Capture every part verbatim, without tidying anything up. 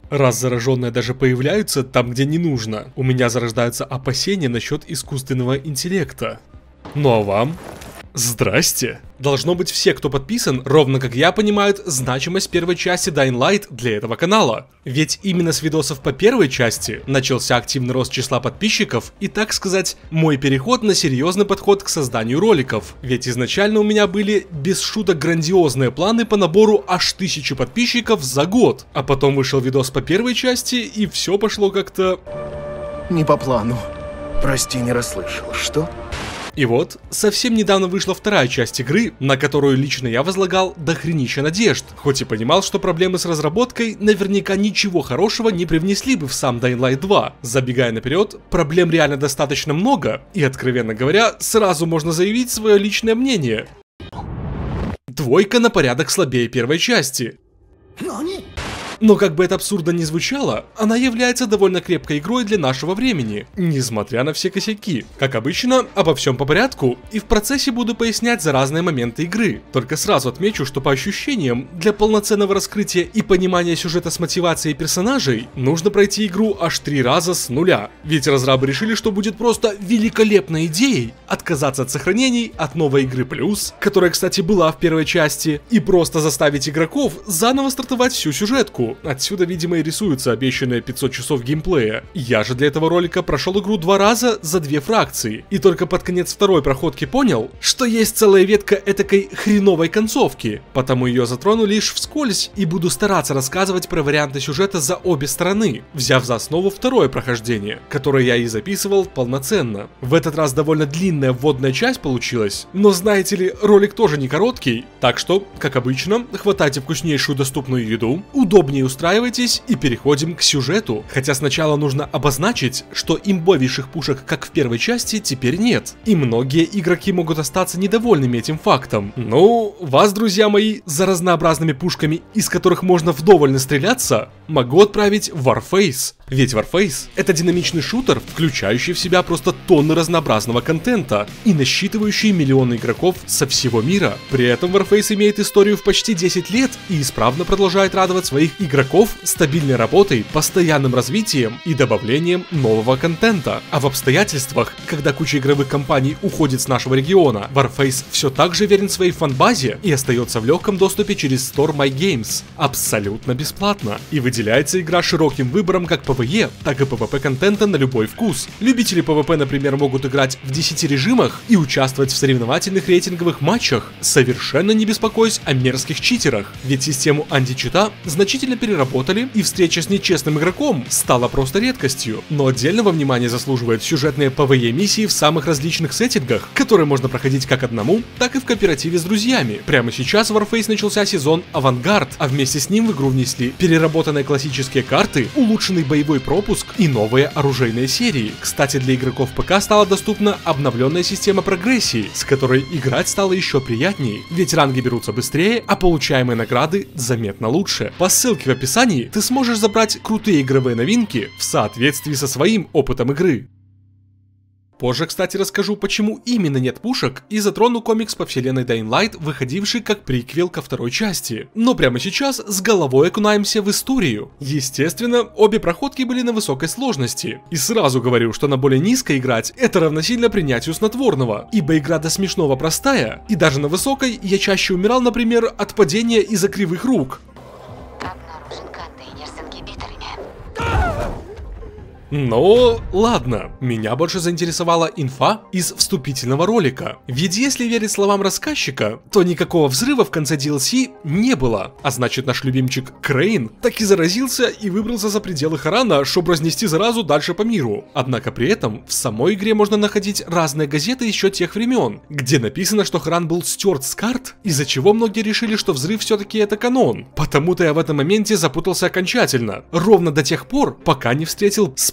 Раз зараженные даже появляются там, где не нужно, у меня зарождаются опасения насчет искусственного интеллекта. Ну а вам? Здрасте! Должно быть, все, кто подписан, ровно как я, понимают значимость первой части Dying Light для этого канала. Ведь именно с видосов по первой части начался активный рост числа подписчиков и, так сказать, мой переход на серьезный подход к созданию роликов. Ведь изначально у меня были, без шуток, грандиозные планы по набору аж тысячи подписчиков за год. А потом вышел видос по первой части, и все пошло как-то... Не по плану. Прости, не расслышал. Что? И вот, совсем недавно вышла вторая часть игры, на которую лично я возлагал дохренища надежд, хоть и понимал, что проблемы с разработкой наверняка ничего хорошего не привнесли бы в сам Dying Light два. Забегая наперед, проблем реально достаточно много, и, откровенно говоря, сразу можно заявить свое личное мнение. Двойка на порядок слабее первой части. Но как бы это абсурдно ни звучало, она является довольно крепкой игрой для нашего времени, несмотря на все косяки. Как обычно, обо всем по порядку, и в процессе буду пояснять за разные моменты игры. Только сразу отмечу, что по ощущениям, для полноценного раскрытия и понимания сюжета с мотивацией персонажей, нужно пройти игру аж три раза с нуля. Ведь разрабы решили, что будет просто великолепной идеей отказаться от сохранений от новой игры плюс, которая, кстати, была в первой части, и просто заставить игроков заново стартовать всю сюжетку. Отсюда, видимо, и рисуются обещанные пятьсот часов геймплея. Я же для этого ролика прошел игру два раза за две фракции, и только под конец второй проходки понял, что есть целая ветка этакой хреновой концовки, потому ее затрону лишь вскользь и буду стараться рассказывать про варианты сюжета за обе стороны, взяв за основу второе прохождение, которое я и записывал полноценно. В этот раз довольно длинная вводная часть получилась, но знаете ли, ролик тоже не короткий, так что, как обычно, хватайте вкуснейшую доступную еду, удобнее устраивайтесь и переходим к сюжету. Хотя сначала нужно обозначить, что имбовейших пушек, как в первой части, теперь нет. И многие игроки могут остаться недовольными этим фактом. Ну, вас, друзья мои, за разнообразными пушками, из которых можно вдоволь настреляться, могу отправить в Warface. Ведь Warface — это динамичный шутер, включающий в себя просто тонны разнообразного контента и насчитывающий миллионы игроков со всего мира. При этом Warface имеет историю в почти десять лет и исправно продолжает радовать своих игроков стабильной работой, постоянным развитием и добавлением нового контента. А в обстоятельствах, когда куча игровых компаний уходит с нашего региона, Warface все так же верен своей фан-базе и остается в легком доступе через Store My Games, абсолютно бесплатно. И выделяется игра широким выбором как пэ вэ е, так и пэ вэ пэ контента на любой вкус. Любители пэ вэ пэ, например, могут играть в десяти режимах и участвовать в соревновательных рейтинговых матчах, совершенно не беспокоясь о мерзких читерах, ведь систему античита значительно переработали, и встреча с нечестным игроком стала просто редкостью. Но отдельного внимания заслуживают сюжетные пэ вэ е миссии в самых различных сеттингах, которые можно проходить как одному, так и в кооперативе с друзьями. Прямо сейчас в Warface начался сезон Авангард, а вместе с ним в игру внесли переработанные классические карты, улучшенный боевой пропуск и новые оружейные серии. Кстати, для игроков пэ ка стала доступна обновленная система прогрессии, с которой играть стало еще приятнее, ведь ранги берутся быстрее, а получаемые награды заметно лучше. По ссылке в описании ты сможешь забрать крутые игровые новинки в соответствии со своим опытом игры. Позже, кстати, расскажу, почему именно нет пушек, и затрону комикс по вселенной Dying Light, выходивший как приквел ко второй части. Но прямо сейчас с головой окунаемся в историю. Естественно, обе проходки были на высокой сложности. И сразу говорю, что на более низкой играть это равносильно принятию снотворного, ибо игра до смешного простая, и даже на высокой я чаще умирал, например, от падения из-за кривых рук. Но ладно, меня больше заинтересовала инфа из вступительного ролика. Ведь если верить словам рассказчика, то никакого взрыва в конце ди эл си не было. А значит, наш любимчик Крейн так и заразился и выбрался за пределы Харана, чтобы разнести заразу дальше по миру. Однако при этом в самой игре можно находить разные газеты еще тех времен, где написано, что Харан был стерт с карт, из-за чего многие решили, что взрыв все-таки это канон. Потому-то я в этом моменте запутался окончательно. Ровно до тех пор, пока не встретил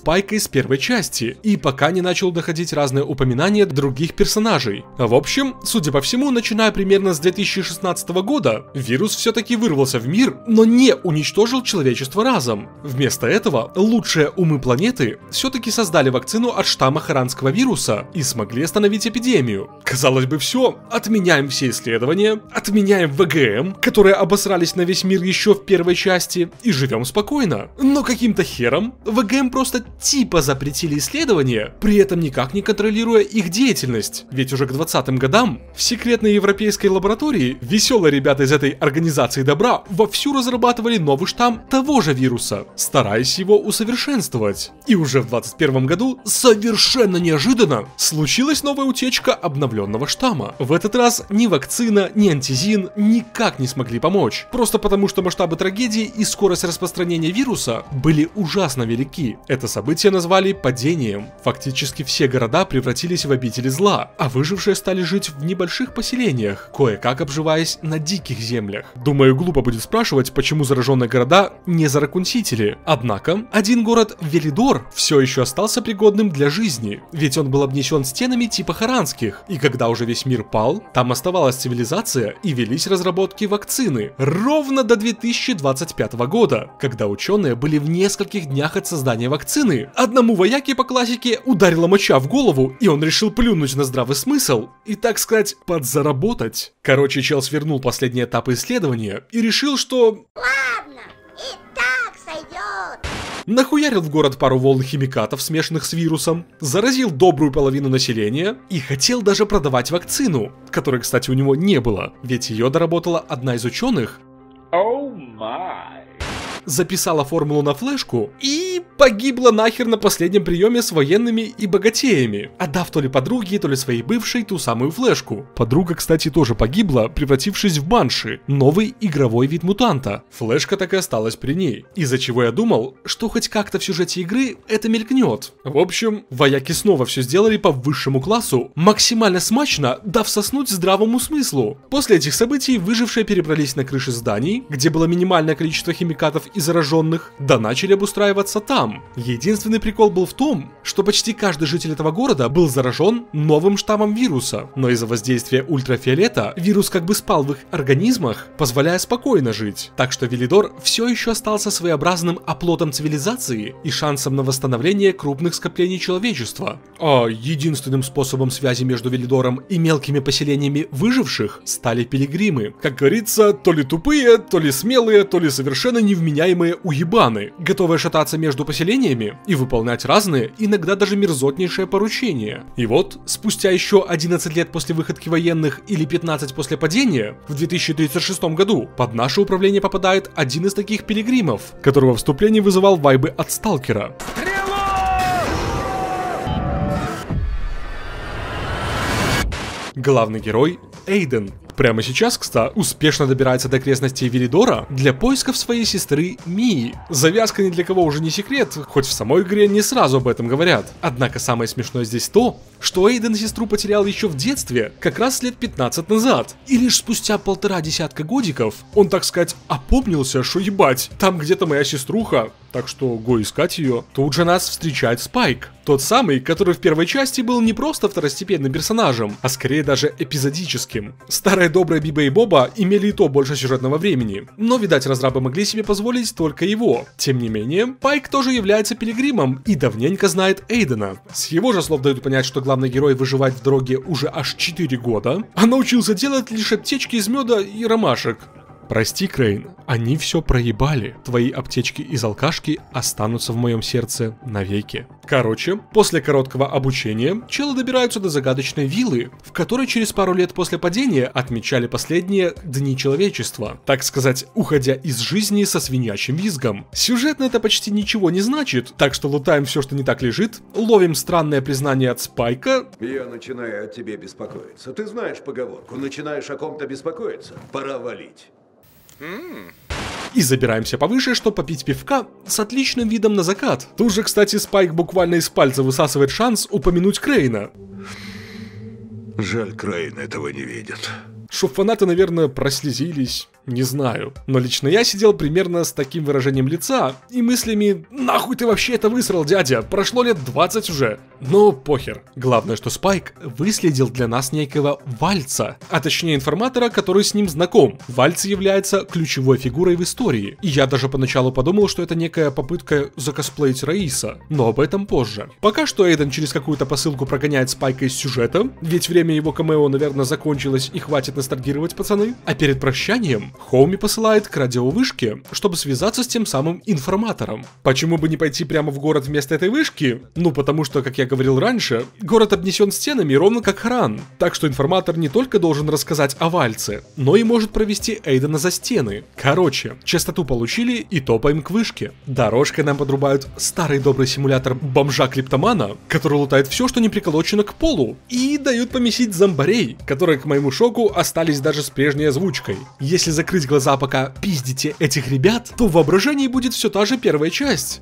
Спайка из первой части, и пока не начал доходить разные упоминания других персонажей. В общем, судя по всему, начиная примерно с две тысячи шестнадцатого года, вирус все-таки вырвался в мир, но не уничтожил человечество разом. Вместо этого лучшие умы планеты все-таки создали вакцину от штамма харанского вируса и смогли остановить эпидемию. Казалось бы, все, отменяем все исследования, отменяем вэ гэ эм, которые обосрались на весь мир еще в первой части, и живем спокойно. Но каким-то хером вэ гэ эм просто типа запретили исследования, при этом никак не контролируя их деятельность. Ведь уже к двадцатым годам в секретной европейской лаборатории веселые ребята из этой организации добра вовсю разрабатывали новый штамм того же вируса, стараясь его усовершенствовать. И уже в двадцать первом году совершенно неожиданно случилась новая утечка обновленного штамма. В этот раз ни вакцина, ни антизин никак не смогли помочь. Просто потому, что масштабы трагедии и скорость распространения вируса были ужасно велики. Это событие назвали падением. Фактически все города превратились в обители зла, а выжившие стали жить в небольших поселениях, кое-как обживаясь на диких землях. Думаю, глупо будет спрашивать, почему зараженные города не заракунсители. Однако, один город Велидор все еще остался пригодным для жизни, ведь он был обнесен стенами типа харанских, и когда уже весь мир пал, там оставалась цивилизация и велись разработки вакцины. Ровно до две тысячи двадцать пятого года, когда ученые были в нескольких днях от создания вакцины. Одному вояке по классике ударила моча в голову, и он решил плюнуть на здравый смысл и, так сказать, подзаработать. Короче, чел свернул последний этап исследования и решил, что... Ладно, и так сойдет. Нахуярил в город пару волн химикатов, смешанных с вирусом, заразил добрую половину населения и хотел даже продавать вакцину, которой, кстати, у него не было, ведь ее доработала одна из ученых. Oh my. Записала формулу на флешку и погибла нахер на последнем приеме с военными и богатеями, отдав то ли подруге, то ли своей бывшей ту самую флешку. Подруга, кстати, тоже погибла, превратившись в банши, новый игровой вид мутанта. Флешка так и осталась при ней, из-за чего я думал, что хоть как-то в сюжете игры это мелькнет. В общем, вояки снова все сделали по высшему классу, максимально смачно дав соснуть здравому смыслу. После этих событий выжившие перебрались на крыши зданий, где было минимальное количество химикатов и зараженных, да начали обустраиваться там. Единственный прикол был в том, что почти каждый житель этого города был заражен новым штаммом вируса, но из-за воздействия ультрафиолета вирус как бы спал в их организмах, позволяя спокойно жить. Так что Велидор все еще остался своеобразным оплотом цивилизации и шансом на восстановление крупных скоплений человечества. А единственным способом связи между Велидором и мелкими поселениями выживших стали пилигримы. Как говорится, то ли тупые, то ли смелые, то ли совершенно невменяемые уебаны, готовые шататься между поселениями и выполнять разные, иногда даже мерзотнейшие поручения. И вот, спустя еще одиннадцать лет после выходки военных или пятнадцать после падения, в две тысячи тридцать шестом году под наше управление попадает один из таких пилигримов, которого вступление вызывал вайбы от Сталкера. Главный герой Эйден. Прямо сейчас, кстати, успешно добирается до окрестностей Велидора для поисков своей сестры Мии. Завязка ни для кого уже не секрет, хоть в самой игре не сразу об этом говорят. Однако самое смешное здесь то, что Эйден сестру потерял еще в детстве, как раз лет пятнадцать назад. И лишь спустя полтора десятка годиков он, так сказать, опомнился, что ебать, там где-то моя сеструха, так что го искать ее. Тут же нас встречает Спайк. Тот самый, который в первой части был не просто второстепенным персонажем, а скорее даже эпизодическим. Старая добрая Биба и Боба имели и то больше сюжетного времени, но, видать, разрабы могли себе позволить только его. Тем не менее, Пайк тоже является пилигримом и давненько знает Эйдена. С его же слов дают понять, что главный герой выживает в дороге уже аж четыре года, а научился делать лишь аптечки из меда и ромашек. Прости, Крейн, они все проебали. Твои аптечки из алкашки останутся в моем сердце навеки. Короче, после короткого обучения, челы добираются до загадочной виллы, в которой через пару лет после падения отмечали последние дни человечества. Так сказать, уходя из жизни со свинячьим визгом. Сюжетно это почти ничего не значит, так что лутаем все, что не так лежит, ловим странное признание от Спайка. Я начинаю о тебе беспокоиться. Ты знаешь поговорку, начинаешь о ком-то беспокоиться, пора валить. И забираемся повыше, чтобы попить пивка с отличным видом на закат. Тут же, кстати, Спайк буквально из пальца высасывает шанс упомянуть Крейна. Жаль, Крейн этого не видит. Чтоб фанаты, наверное, прослезились. Не знаю. Но лично я сидел примерно с таким выражением лица и мыслями: нахуй ты вообще это высрал, дядя? Прошло лет двадцать уже. Но похер. Главное, что Спайк выследил для нас некого Вальца, а точнее информатора, который с ним знаком. Вальц является ключевой фигурой в истории. И я даже поначалу подумал, что это некая попытка закосплеить Раиса. Но об этом позже. Пока что Эйден через какую-то посылку прогоняет Спайка из сюжета, ведь время его камео, наверное, закончилось и хватит ностальгировать, пацаны. А перед прощанием Хоуми посылает к радиовышке, чтобы связаться с тем самым информатором. Почему бы не пойти прямо в город вместо этой вышки? Ну, потому что, как я говорил раньше, город обнесен стенами ровно как Харан. Так что информатор не только должен рассказать о Вальце, но и может провести Эйдена за стены. Короче, частоту получили и топаем к вышке. Дорожкой нам подрубают старый добрый симулятор бомжа-клиптомана, который лутает все, что не приколочено к полу, и дают помесить зомбарей, которые, к моему шоку, остались даже с прежней озвучкой. Если закрыть глаза, пока пиздите этих ребят, то в воображении будет все та же первая часть.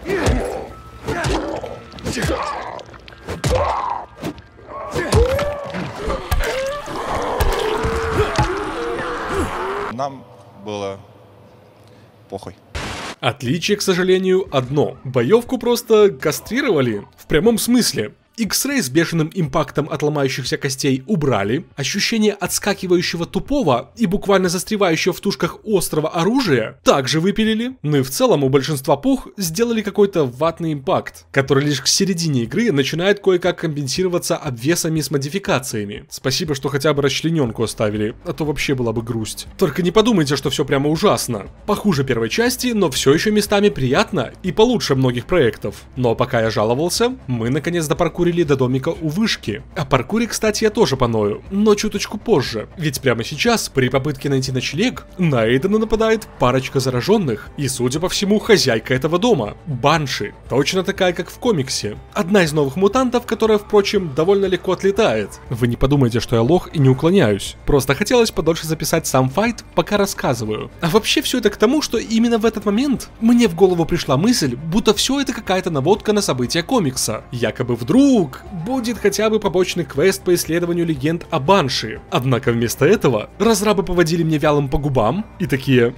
Нам было похуй. Отличие, к сожалению, одно. Боевку просто кастрировали. В прямом смысле. X-Ray с бешеным импактом от ломающихся костей убрали, ощущение отскакивающего тупого и буквально застревающего в тушках острого оружия также выпилили, ну и в целом у большинства пух сделали какой-то ватный импакт, который лишь к середине игры начинает кое-как компенсироваться обвесами с модификациями. Спасибо, что хотя бы расчлененку оставили, а то вообще была бы грусть. Только не подумайте, что все прямо ужасно. Похуже первой части, но все еще местами приятно и получше многих проектов. Но пока я жаловался, мы наконец допаркурили до домика у вышки. О паркуре, кстати, я тоже поною, но чуточку позже. Ведь прямо сейчас, при попытке найти ночлег, на Эйдена нападает парочка зараженных. И, судя по всему, хозяйка этого дома. Банши. Точно такая, как в комиксе. Одна из новых мутантов, которая, впрочем, довольно легко отлетает. Вы не подумайте, что я лох и не уклоняюсь. Просто хотелось подольше записать сам файт, пока рассказываю. А вообще все это к тому, что именно в этот момент мне в голову пришла мысль, будто все это какая-то наводка на события комикса. Якобы вдруг будет хотя бы побочный квест по исследованию легенд о Банши. Однако вместо этого разрабы поводили мне вялым по губам и такие: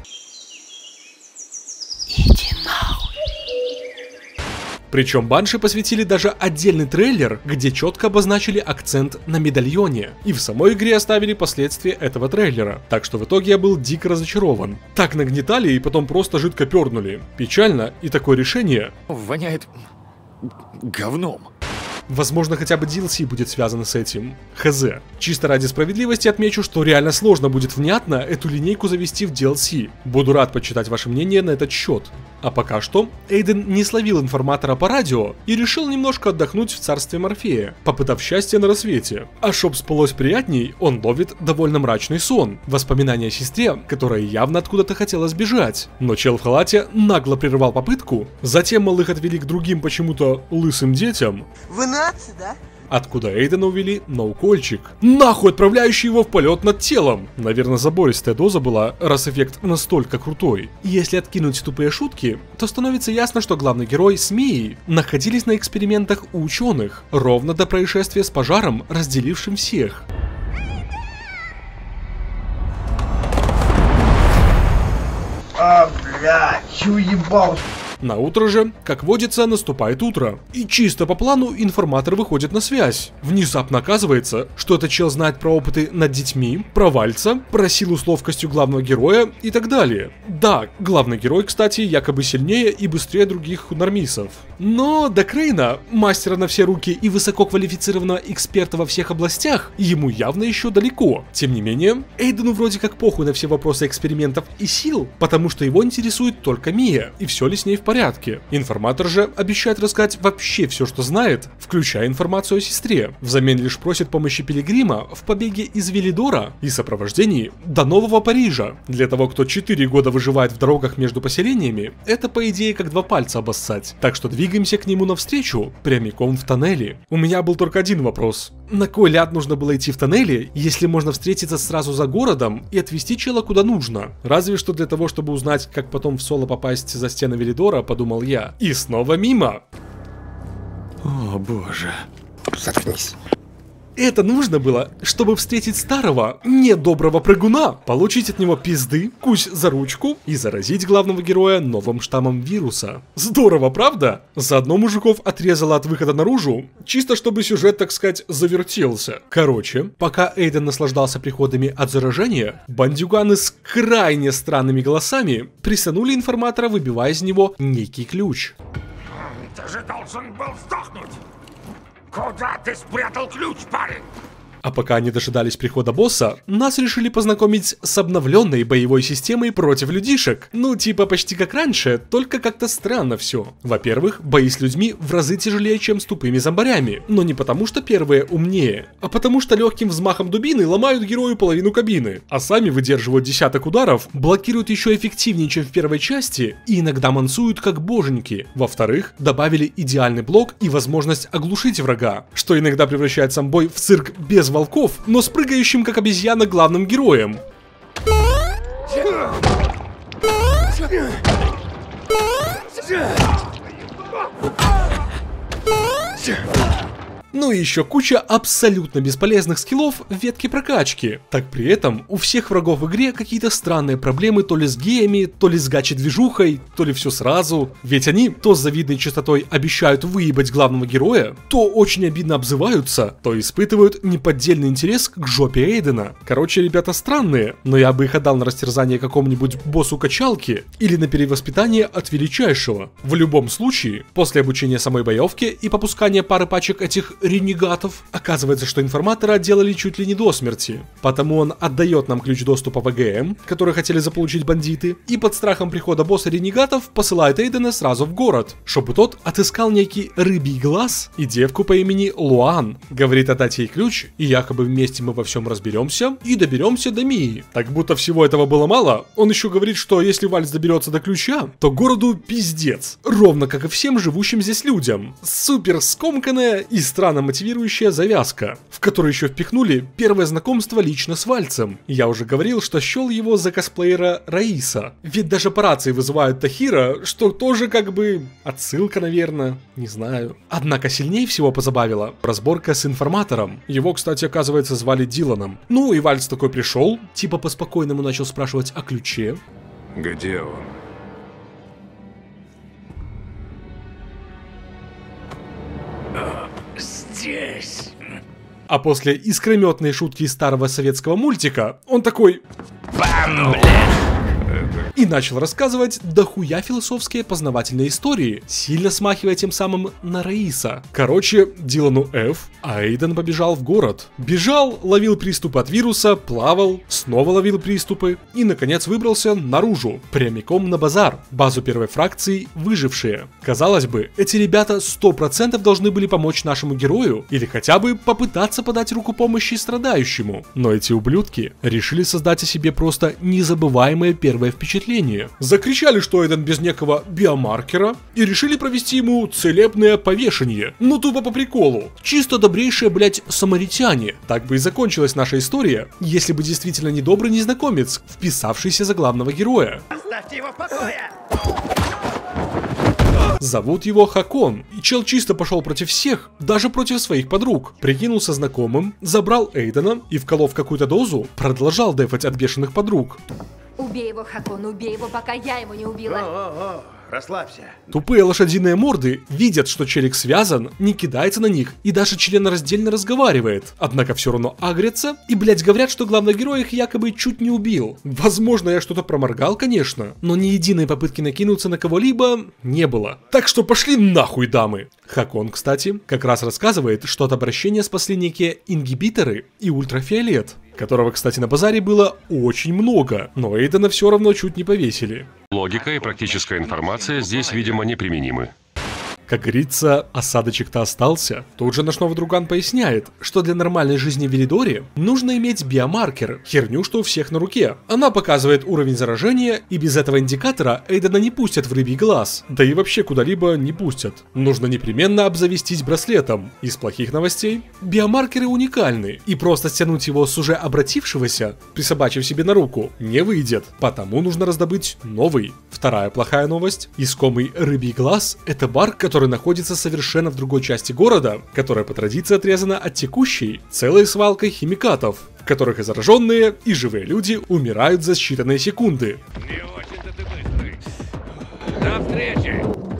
иди нахуй. Причем Банши посвятили даже отдельный трейлер, где четко обозначили акцент на медальоне. И в самой игре оставили последствия этого трейлера. Так что в итоге я был дико разочарован. Так нагнетали и потом просто жидко пернули. Печально, и такое решение воняет говном. Возможно, хотя бы ди эл си будет связано с этим. Хз. Чисто ради справедливости отмечу, что реально сложно будет внятно эту линейку завести в ди эл си. Буду рад почитать ваше мнение на этот счет. А пока что, Эйден не словил информатора по радио и решил немножко отдохнуть в царстве Морфея, попытав счастье на рассвете. А чтоб спалось приятней, он ловит довольно мрачный сон. Воспоминания о сестре, которая явно откуда-то хотела сбежать. Но чел в халате нагло прервал попытку, затем малых отвели к другим почему-то лысым детям. Вы нации, да? Откуда Эйдена увели на укольчик, нахуй отправляющий его в полет над телом. Наверное, забористая доза была, раз эффект настолько крутой. И если откинуть тупые шутки, то становится ясно, что главный герой с Мией находились на экспериментах у ученых, ровно до происшествия с пожаром, разделившим всех. А, блядь, чё ебал? На утро же, как водится, наступает утро. И чисто по плану информатор выходит на связь. Внезапно оказывается, что этот чел знает про опыты над детьми, про Вальца, про силу с ловкостью главного героя и так далее. Да, главный герой, кстати, якобы сильнее и быстрее других нормисов. Но до Крейна, мастера на все руки и высококвалифицированного эксперта во всех областях, ему явно еще далеко. Тем не менее, Эйдену вроде как похуй на все вопросы экспериментов и сил, потому что его интересует только Мия, и все ли с ней в порядке. Информатор же обещает рассказать вообще все, что знает, включая информацию о сестре. Взамен лишь просит помощи Пилигрима в побеге из Велидора и сопровождении до Нового Парижа. Для того, кто четыре года выживает в дорогах между поселениями, это по идее как два пальца обоссать. Так что двигаемся к нему навстречу, прямиком в тоннели. У меня был только один вопрос. На кой ляд нужно было идти в тоннели, если можно встретиться сразу за городом и отвезти чела куда нужно? Разве что для того, чтобы узнать, как потом в соло попасть за стены Велидора, подумал я. И снова мимо. О боже. Заткнись. Это нужно было, чтобы встретить старого, недоброго прыгуна, получить от него пизды, кусь за ручку и заразить главного героя новым штаммом вируса. Здорово, правда? Заодно мужиков отрезало от выхода наружу, чисто чтобы сюжет, так сказать, завертелся. Короче, пока Эйден наслаждался приходами от заражения, бандюганы с крайне странными голосами присанули информатора, выбивая из него некий ключ. Ты же должен был сдохнуть! Куда ты спрятал ключ, парень? А пока они дожидались прихода босса, нас решили познакомить с обновленной боевой системой против людишек. Ну, типа почти как раньше, только как-то странно все. Во-первых, бои с людьми в разы тяжелее, чем с тупыми зомбарями. Но не потому, что первые умнее, а потому, что легким взмахом дубины ломают герою половину кабины, а сами выдерживают десяток ударов, блокируют еще эффективнее, чем в первой части, и иногда мансуют как боженьки. Во-вторых, добавили идеальный блок и возможность оглушить врага, что иногда превращает сам бой в цирк без волков, но с прыгающим как обезьяна главным героем. Ну и еще куча абсолютно бесполезных скиллов в ветке прокачки. Так при этом у всех врагов в игре какие-то странные проблемы то ли с геями, то ли с гачи-движухой, то ли все сразу. Ведь они то с завидной частотой обещают выебать главного героя, то очень обидно обзываются, то испытывают неподдельный интерес к жопе Эйдена. Короче, ребята странные, но я бы их отдал на растерзание какому-нибудь боссу качалки или на перевоспитание от величайшего. В любом случае, после обучения самой боевке и попускания пары пачек этих ренегатов, оказывается, что информатора отделали чуть ли не до смерти. Потому он отдает нам ключ доступа в АГМ, который хотели заполучить бандиты, и под страхом прихода босса ренегатов посылает Эйдена сразу в город, чтобы тот отыскал некий рыбий глаз и девку по имени Луан. Говорит отдать ей ключ, и якобы вместе мы во всем разберемся и доберемся до Мии. Так будто всего этого было мало, он еще говорит, что если Вальс доберется до ключа, то городу пиздец. Ровно как и всем живущим здесь людям. Супер скомканная и странная мотивирующая завязка, в которой еще впихнули первое знакомство лично с Вальцем. Я уже говорил, что счел его за косплеера Раиса. Ведь даже по рации вызывают Тахира, что тоже как бы отсылка, наверное, не знаю. Однако сильнее всего позабавила разборка с информатором. Его, кстати, оказывается, звали Диланом. Ну и Вальц такой пришел, типа по-спокойному начал спрашивать о ключе. Где он? Здесь. А после искрометной шутки из старого советского мультика, он такой... Бам, блядь! И начал рассказывать дохуя философские познавательные истории, сильно смахивая тем самым на Раиса. Короче, Дилану F, а Эйден побежал в город. Бежал, ловил приступы от вируса, плавал, снова ловил приступы и, наконец, выбрался наружу, прямиком на базар, базу первой фракции «Выжившие». Казалось бы, эти ребята сто процентов должны были помочь нашему герою или хотя бы попытаться подать руку помощи страдающему. Но эти ублюдки решили создать о себе просто незабываемое первое впечатление. Закричали, что Эйден без некого биомаркера, и решили провести ему целебное повешение. Ну тупо по приколу. Чисто добрейшие, блять, самаритяне. Так бы и закончилась наша история, если бы действительно недобрый незнакомец, вписавшийся за главного героя. Оставьте его в покое! Зовут его Хакон, и чел чисто пошел против всех, даже против своих подруг. Прикинулся знакомым, забрал Эйдена и, вколов какую-то дозу, продолжал дефать от бешеных подруг. Убей его, Хакон, убей его, пока я его не убила. О-о-о, расслабься. Тупые лошадиные морды видят, что челик связан, не кидается на них и даже членораздельно разговаривает. Однако все равно агрятся и, блять, говорят, что главный герой их якобы чуть не убил. Возможно, я что-то проморгал, конечно, но ни единой попытки накинуться на кого-либо не было. Так что пошли нахуй, дамы. Хакон, кстати, как раз рассказывает, что от обращения спасли некие ингибиторы и ультрафиолет, которого, кстати, на базаре было очень много, но Эйдена все равно чуть не повесили. Логика и практическая информация здесь, видимо, неприменимы. Как говорится, осадочек-то остался. Тут же наш новый друган поясняет, что для нормальной жизни в Велидоре нужно иметь биомаркер, херню, что у всех на руке. Она показывает уровень заражения, и без этого индикатора Эйдена не пустят в рыбий глаз. Да и вообще куда-либо не пустят. Нужно непременно обзавестись браслетом. Из плохих новостей, биомаркеры уникальны, и просто стянуть его с уже обратившегося, присобачив себе на руку, не выйдет. Потому нужно раздобыть новый. Вторая плохая новость. Искомый рыбий глаз — это бар, который который находится совершенно в другой части города, которая по традиции отрезана от текущей целой свалкой химикатов, в которых и зараженные, и живые люди умирают за считанные секунды. Не очень-то ты быстрый. До встречи!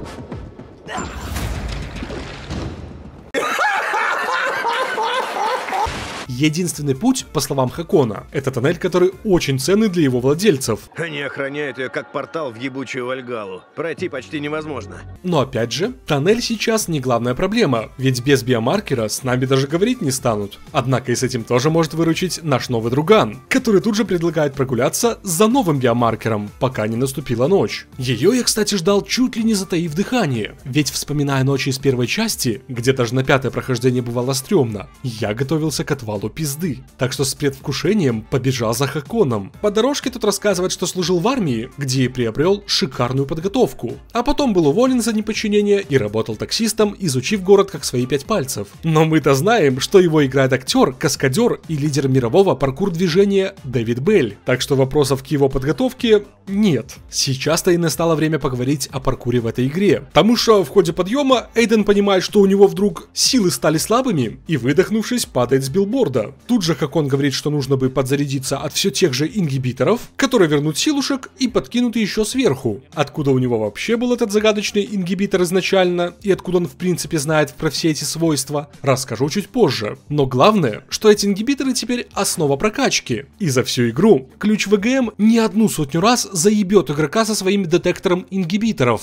Единственный путь, по словам Хакона, это тоннель, который очень ценный для его владельцев. Они охраняют ее как портал в ебучую Вальгалу. Пройти почти невозможно. Но опять же, тоннель сейчас не главная проблема, ведь без биомаркера с нами даже говорить не станут. Однако и с этим тоже может выручить наш новый друган, который тут же предлагает прогуляться за новым биомаркером, пока не наступила ночь. Ее я, кстати, ждал чуть ли не затаив дыхание, ведь вспоминая ночи из первой части, где даже на пятое прохождение бывало стрёмно, я готовился к отвалу пизды, так что с предвкушением побежал за Хаконом. По дорожке тут рассказывает, что служил в армии, где и приобрел шикарную подготовку, а потом был уволен за неподчинение и работал таксистом, изучив город как свои пять пальцев. Но мы-то знаем, что его играет актер, каскадер и лидер мирового паркур-движения Дэвид Белль, так что вопросов к его подготовке нет. Сейчас-то и настало время поговорить о паркуре в этой игре, потому что в ходе подъема Эйден понимает, что у него вдруг силы стали слабыми и, выдохнувшись, падает с билборда. Тут же Хакон говорит, что нужно бы подзарядиться от все тех же ингибиторов, которые вернут силушек и подкинут еще сверху. Откуда у него вообще был этот загадочный ингибитор изначально, и откуда он в принципе знает про все эти свойства, расскажу чуть позже. Но главное, что эти ингибиторы теперь основа прокачки. И за всю игру ключ ВГМ не одну сотню раз заебет игрока со своим детектором ингибиторов.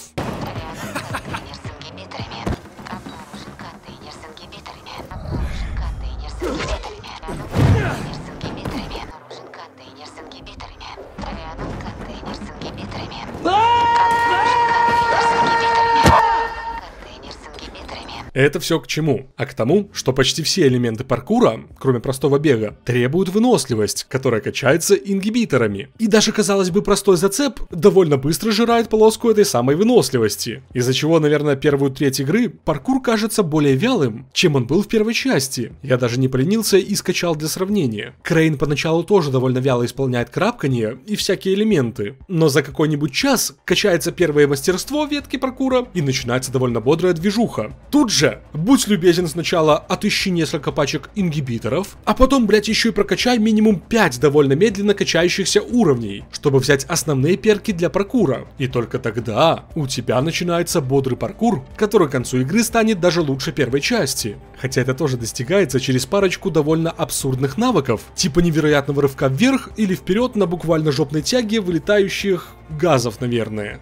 Это все к чему? А к тому, что почти все элементы паркура, кроме простого бега, требуют выносливость, которая качается ингибиторами. И даже, казалось бы, простой зацеп довольно быстро жирает полоску этой самой выносливости. Из-за чего, наверное, первую треть игры паркур кажется более вялым, чем он был в первой части. Я даже не поленился и скачал для сравнения. Крейн поначалу тоже довольно вяло исполняет крапканье и всякие элементы. Но за какой-нибудь час качается первое мастерство ветки паркура и начинается довольно бодрая движуха. Тут же будь любезен, сначала отыщи несколько пачек ингибиторов, а потом, блять, еще и прокачай минимум пять довольно медленно качающихся уровней, чтобы взять основные перки для паркура. И только тогда у тебя начинается бодрый паркур, который к концу игры станет даже лучше первой части. Хотя это тоже достигается через парочку довольно абсурдных навыков, типа невероятного рывка вверх или вперед на буквально жопной тяге вылетающих газов, наверное.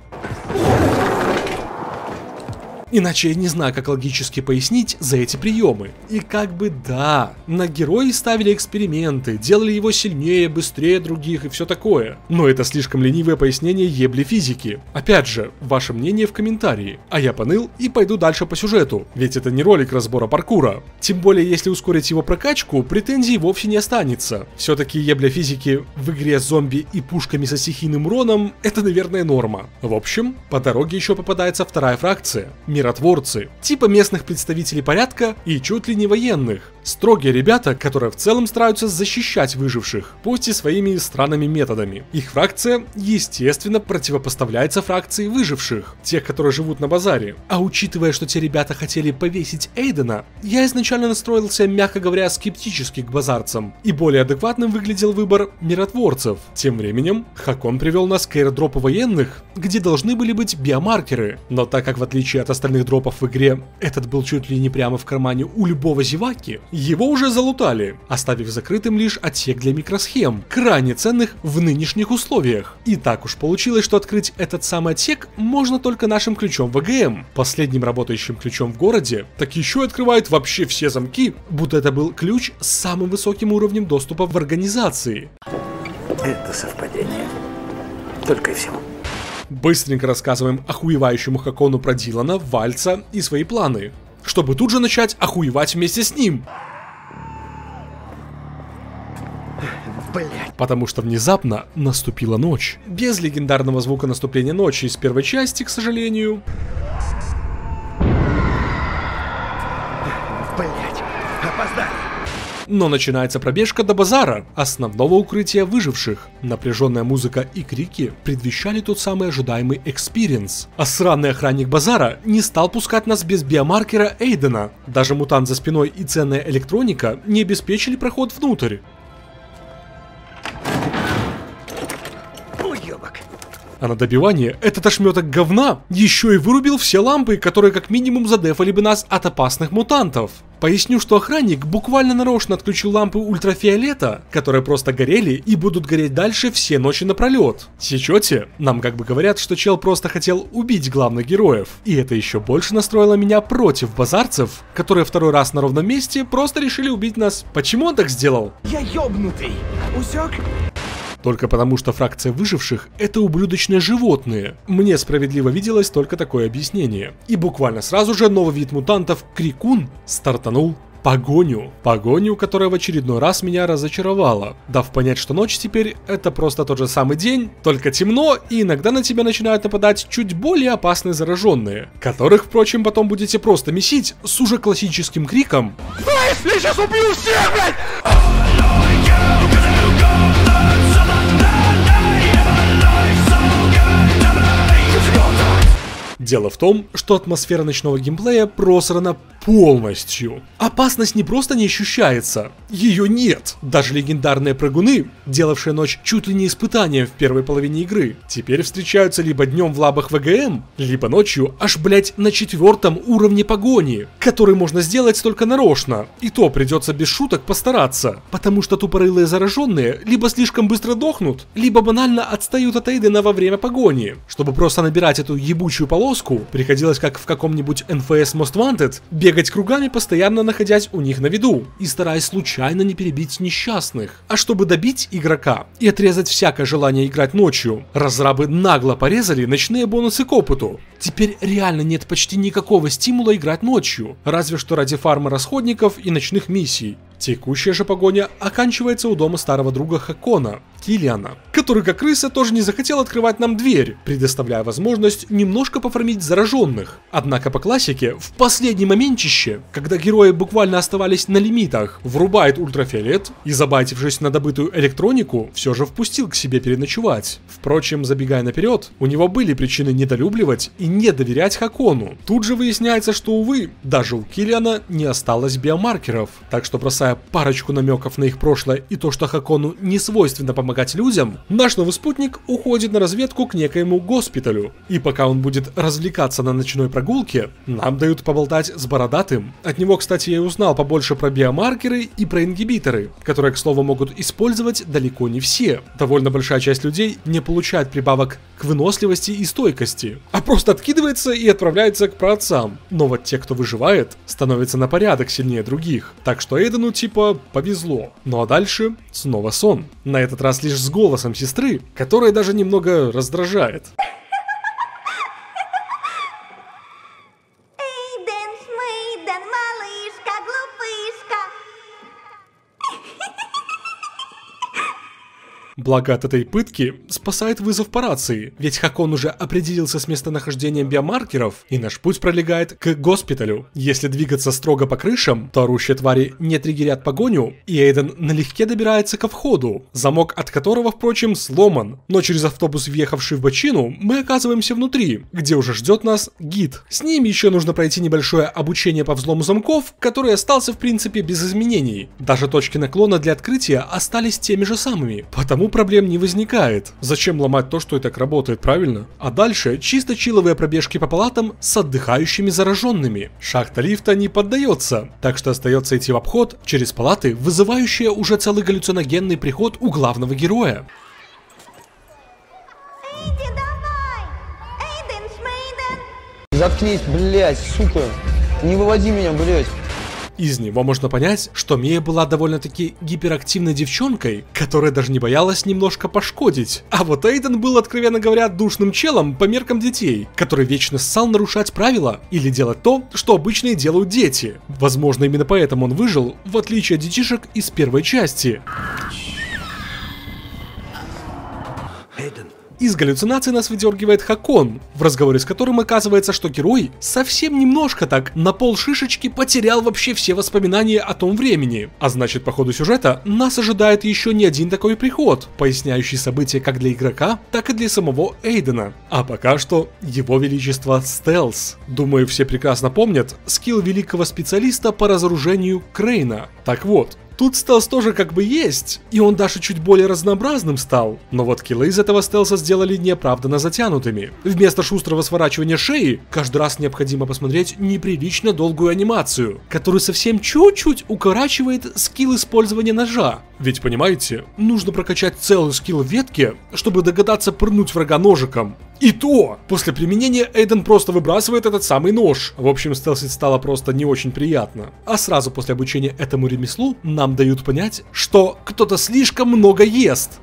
Иначе я не знаю, как логически пояснить за эти приемы. И как бы да, на герои ставили эксперименты, делали его сильнее, быстрее других и все такое. Но это слишком ленивое пояснение ебли физики. Опять же, ваше мнение в комментарии. А я поныл и пойду дальше по сюжету, ведь это не ролик разбора паркура. Тем более, если ускорить его прокачку, претензий вовсе не останется. Все-таки ебля физики в игре с зомби и пушками со стихийным уроном — это, наверное, норма. В общем, по дороге еще попадается вторая фракция — миротворцы, типа местных представителей порядка и чуть ли не военных. Строгие ребята, которые в целом стараются защищать выживших, пусть и своими странными методами. Их фракция, естественно, противопоставляется фракции выживших, тех, которые живут на базаре. А учитывая, что те ребята хотели повесить Эйдена, я изначально настроился, мягко говоря, скептически к базарцам, и более адекватным выглядел выбор миротворцев. Тем временем, Хакон привел нас к эйрдропу военных, где должны были быть биомаркеры, но так как в отличие от остальных дропов в игре, этот был чуть ли не прямо в кармане у любого зеваки, его уже залутали, оставив закрытым лишь отсек для микросхем, крайне ценных в нынешних условиях. И так уж получилось, что открыть этот самый отсек можно только нашим ключом ВГМ, последним работающим ключом в городе, так еще и открывает вообще все замки, будто это был ключ с самым высоким уровнем доступа в организации. Это совпадение. Только и всего. Быстренько рассказываем охуевающему Хакону про Дилана, Вальца и свои планы, чтобы тут же начать охуевать вместе с ним. Блять. Потому что внезапно наступила ночь. Без легендарного звука наступления ночи из первой части, к сожалению. Блять. Опоздали. Но начинается пробежка до базара, основного укрытия выживших. Напряженная музыка и крики предвещали тот самый ожидаемый экспириенс. А сраный охранник базара не стал пускать нас без биомаркера Эйдена. Даже мутант за спиной и ценная электроника не обеспечили проход внутрь. А на добивание этот ошметок говна еще и вырубил все лампы, которые как минимум задефали бы нас от опасных мутантов. Поясню, что охранник буквально нарочно отключил лампы ультрафиолета, которые просто горели и будут гореть дальше все ночи напролет. Сечете? Нам как бы говорят, что чел просто хотел убить главных героев. И это еще больше настроило меня против базарцев, которые второй раз на ровном месте просто решили убить нас. Почему он так сделал? Я ёбнутый. Усек? Только потому, что фракция выживших — это ублюдочные животные. Мне справедливо виделось только такое объяснение. И буквально сразу же новый вид мутантов — Крикун — стартанул погоню. Погоню, которая в очередной раз меня разочаровала, дав понять, что ночь теперь — это просто тот же самый день, только темно, и иногда на тебя начинают нападать чуть более опасные зараженные, которых, впрочем, потом будете просто месить с уже классическим криком «Я сейчас убью всех, блядь!» Дело в том, что атмосфера ночного геймплея просрана полностью. Опасность не просто не ощущается, ее нет. Даже легендарные прыгуны, делавшие ночь чуть ли не испытанием в первой половине игры, теперь встречаются либо днем в лабах ВГМ, либо ночью аж, блять, на четвертом уровне погони, который можно сделать только нарочно. И то придется без шуток постараться, потому что тупорылые зараженные либо слишком быстро дохнут, либо банально отстают от Эйдена во время погони. Чтобы просто набирать эту ебучую полоску, приходилось как в каком-нибудь эн эф эс Most Wanted бегать кругами, постоянно находясь у них на виду и стараясь случайно не перебить несчастных. А чтобы добить игрока и отрезать всякое желание играть ночью, разрабы нагло порезали ночные бонусы к опыту. Теперь реально нет почти никакого стимула играть ночью, разве что ради фарма расходников и ночных миссий. Текущая же погоня оканчивается у дома старого друга Хакона, Киллиана, который как крыса тоже не захотел открывать нам дверь, предоставляя возможность немножко пофармить зараженных. Однако по классике, в последний моментище, когда герои буквально оставались на лимитах, врубает ультрафиолет и, забайтившись на добытую электронику, все же впустил к себе переночевать. Впрочем, забегая наперед, у него были причины недолюбливать и не доверять Хакону. Тут же выясняется, что, увы, даже у Киллиана не осталось биомаркеров, так что, бросая парочку намеков на их прошлое и то, что Хакону не свойственно помогать людям, наш новый спутник уходит на разведку к некоему госпиталю. И пока он будет развлекаться на ночной прогулке, нам дают поболтать с Бородатым. От него, кстати, я и узнал побольше про биомаркеры и про ингибиторы, которые, к слову, могут использовать далеко не все. Довольно большая часть людей не получает прибавок к выносливости и стойкости, а просто откидывается и отправляется к праотцам. Но вот те, кто выживает, становятся на порядок сильнее других. Так что Эйдену типа повезло. Ну а дальше снова сон. На этот раз лишь с голосом сестры, которая даже немного раздражает. Эйден, Шмейден, малышка, глупышка. Благо от этой пытки спасает вызов по рации, ведь Хакон уже определился с местонахождением биомаркеров, и наш путь пролегает к госпиталю. Если двигаться строго по крышам, то орущие твари не триггерят погоню, и Эйден налегке добирается ко входу, замок от которого, впрочем, сломан. Но через автобус, въехавший в бочину, мы оказываемся внутри, где уже ждет нас гид. С ним еще нужно пройти небольшое обучение по взлому замков, который остался в принципе без изменений. Даже точки наклона для открытия остались теми же самыми, потому проблем не возникает. Зачем ломать то, что и так работает, правильно? А дальше чисто чиловые пробежки по палатам с отдыхающими зараженными. Шахта лифта не поддается, так что остается идти в обход через палаты, вызывающие уже целый галлюциногенный приход у главного героя. Эйди, давай! Эйден, Шмейден! Заткнись, блядь, сука! Не выводи меня, блядь! Из него можно понять, что Мия была довольно-таки гиперактивной девчонкой, которая даже не боялась немножко пошкодить. А вот Эйден был, откровенно говоря, душным челом по меркам детей, который вечно ссал нарушать правила или делать то, что обычно делают дети. Возможно, именно поэтому он выжил, в отличие от детишек из первой части. Эйден, из галлюцинаций нас выдергивает Хакон, в разговоре с которым оказывается, что герой совсем немножко так на пол шишечки потерял вообще все воспоминания о том времени. А значит, по ходу сюжета нас ожидает еще не один такой приход, поясняющий события как для игрока, так и для самого Эйдена. А пока что его величество стелс. Думаю, все прекрасно помнят скилл великого специалиста по разоружению Крейна. Так вот, тут стелс тоже как бы есть, и он даже чуть более разнообразным стал. Но вот киллы из этого стелса сделали неоправданно затянутыми. Вместо шустрого сворачивания шеи, каждый раз необходимо посмотреть неприлично долгую анимацию, которую совсем чуть-чуть укорачивает скилл использования ножа. Ведь понимаете, нужно прокачать целый скилл в ветке, чтобы догадаться пырнуть врага ножиком. И то, после применения Эйден просто выбрасывает этот самый нож. В общем, стелсить стало просто не очень приятно. А сразу после обучения этому ремеслу нам дают понять, что кто-то слишком много ест.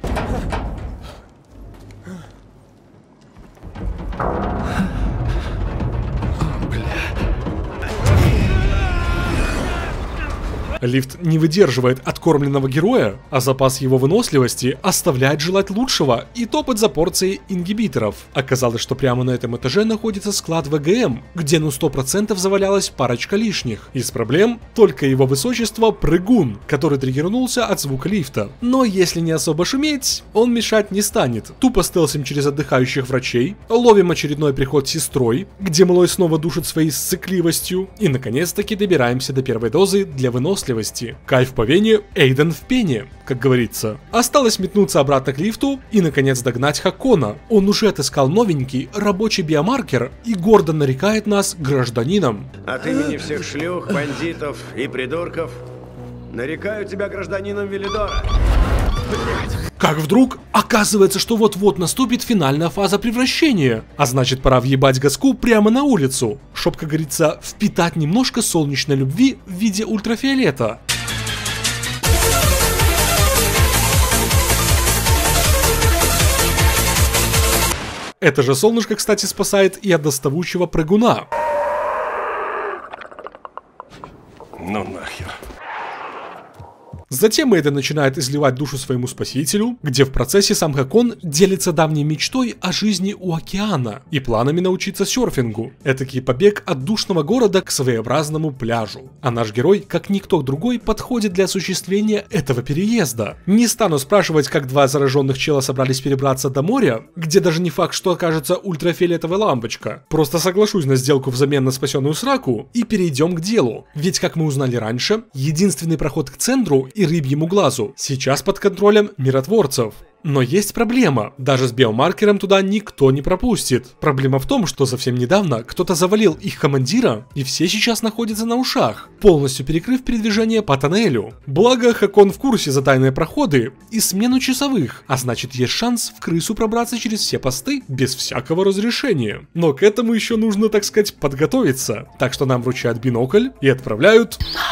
Лифт не выдерживает откормленного героя, а запас его выносливости оставляет желать лучшего и топать за порцией ингибиторов. Оказалось, что прямо на этом этаже находится склад вэ гэ эм, где ну сто процентов завалялась парочка лишних. Из проблем только его высочество Прыгун, который триггернулся от звука лифта. Но если не особо шуметь, он мешать не станет. Тупо стелсим через отдыхающих врачей, ловим очередной приход с сестрой, где малой снова душит своей сцикливостью, и наконец-таки добираемся до первой дозы для выносливости. Кайф по вене, Эйден в пене, как говорится. Осталось метнуться обратно к лифту и наконец догнать Хакона. Он уже отыскал новенький рабочий биомаркер и гордо нарекает нас гражданином. От имени всех шлюх, бандитов и придурков нарекаю тебя гражданином Велидора. Как вдруг оказывается, что вот-вот наступит финальная фаза превращения, а значит, пора въебать газку прямо на улицу, чтоб, как говорится, впитать немножко солнечной любви в виде ультрафиолета. Это же солнышко, кстати, спасает и от доставучего прыгуна. Ну нахер. Затем Эйден начинает изливать душу своему спасителю, где в процессе сам Хакон делится давней мечтой о жизни у океана и планами научиться серфингу. Этакий побег от душного города к своеобразному пляжу. А наш герой, как никто другой, подходит для осуществления этого переезда. Не стану спрашивать, как два зараженных чела собрались перебраться до моря, где даже не факт, что окажется ультрафиолетовая лампочка. Просто соглашусь на сделку взамен на спасенную сраку и перейдем к делу. Ведь, как мы узнали раньше, единственный проход к центру и рыбьему глазу сейчас под контролем миротворцев. Но есть проблема, даже с биомаркером туда никто не пропустит. Проблема в том, что совсем недавно кто-то завалил их командира, и все сейчас находятся на ушах, полностью перекрыв передвижение по тоннелю. Благо, Хакон в курсе за тайные проходы и смену часовых, а значит, есть шанс в крысу пробраться через все посты без всякого разрешения. Но к этому еще нужно, так сказать, подготовиться. Так что нам вручают бинокль и отправляют...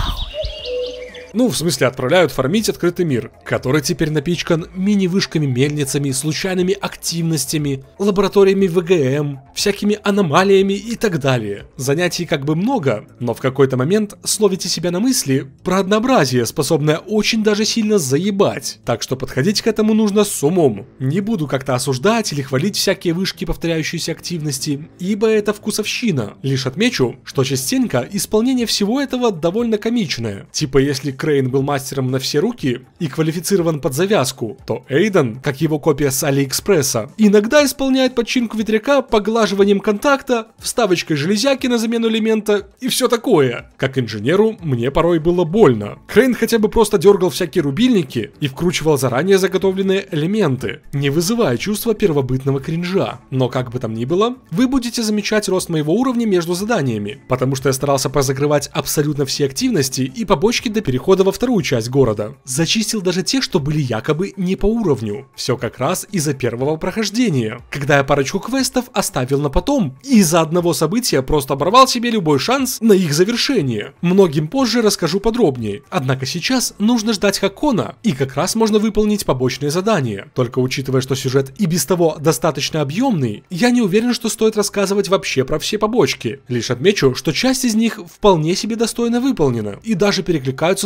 Ну, в смысле, отправляют фармить открытый мир, который теперь напичкан мини-вышками-мельницами, случайными активностями, лабораториями вэ гэ эм, всякими аномалиями и так далее. Занятий как бы много, но в какой-то момент словите себя на мысли про однообразие, способное очень даже сильно заебать. Так что подходить к этому нужно с умом. Не буду как-то осуждать или хвалить всякие вышки повторяющиеся активности, ибо это вкусовщина. Лишь отмечу, что частенько исполнение всего этого довольно комичное. Типа, если Крейн был мастером на все руки и квалифицирован под завязку, то Эйден, как его копия с Алиэкспресса, иногда исполняет починку ветряка поглаживанием контакта, вставочкой железяки на замену элемента и все такое. Как инженеру мне порой было больно. Крейн хотя бы просто дергал всякие рубильники и вкручивал заранее заготовленные элементы, не вызывая чувства первобытного кринжа. Но как бы там ни было, вы будете замечать рост моего уровня между заданиями, потому что я старался позакрывать абсолютно все активности и побочки до перехода во вторую часть города. Зачистил даже те, что были якобы не по уровню. Все как раз из-за первого прохождения, когда я парочку квестов оставил на потом и из-за одного события просто оборвал себе любой шанс на их завершение. Многим позже расскажу подробнее. Однако сейчас нужно ждать Хакона, и как раз можно выполнить побочные задания. Только учитывая, что сюжет и без того достаточно объемный, я не уверен, что стоит рассказывать вообще про все побочки. Лишь отмечу, что часть из них вполне себе достойно выполнена и даже перекликаются с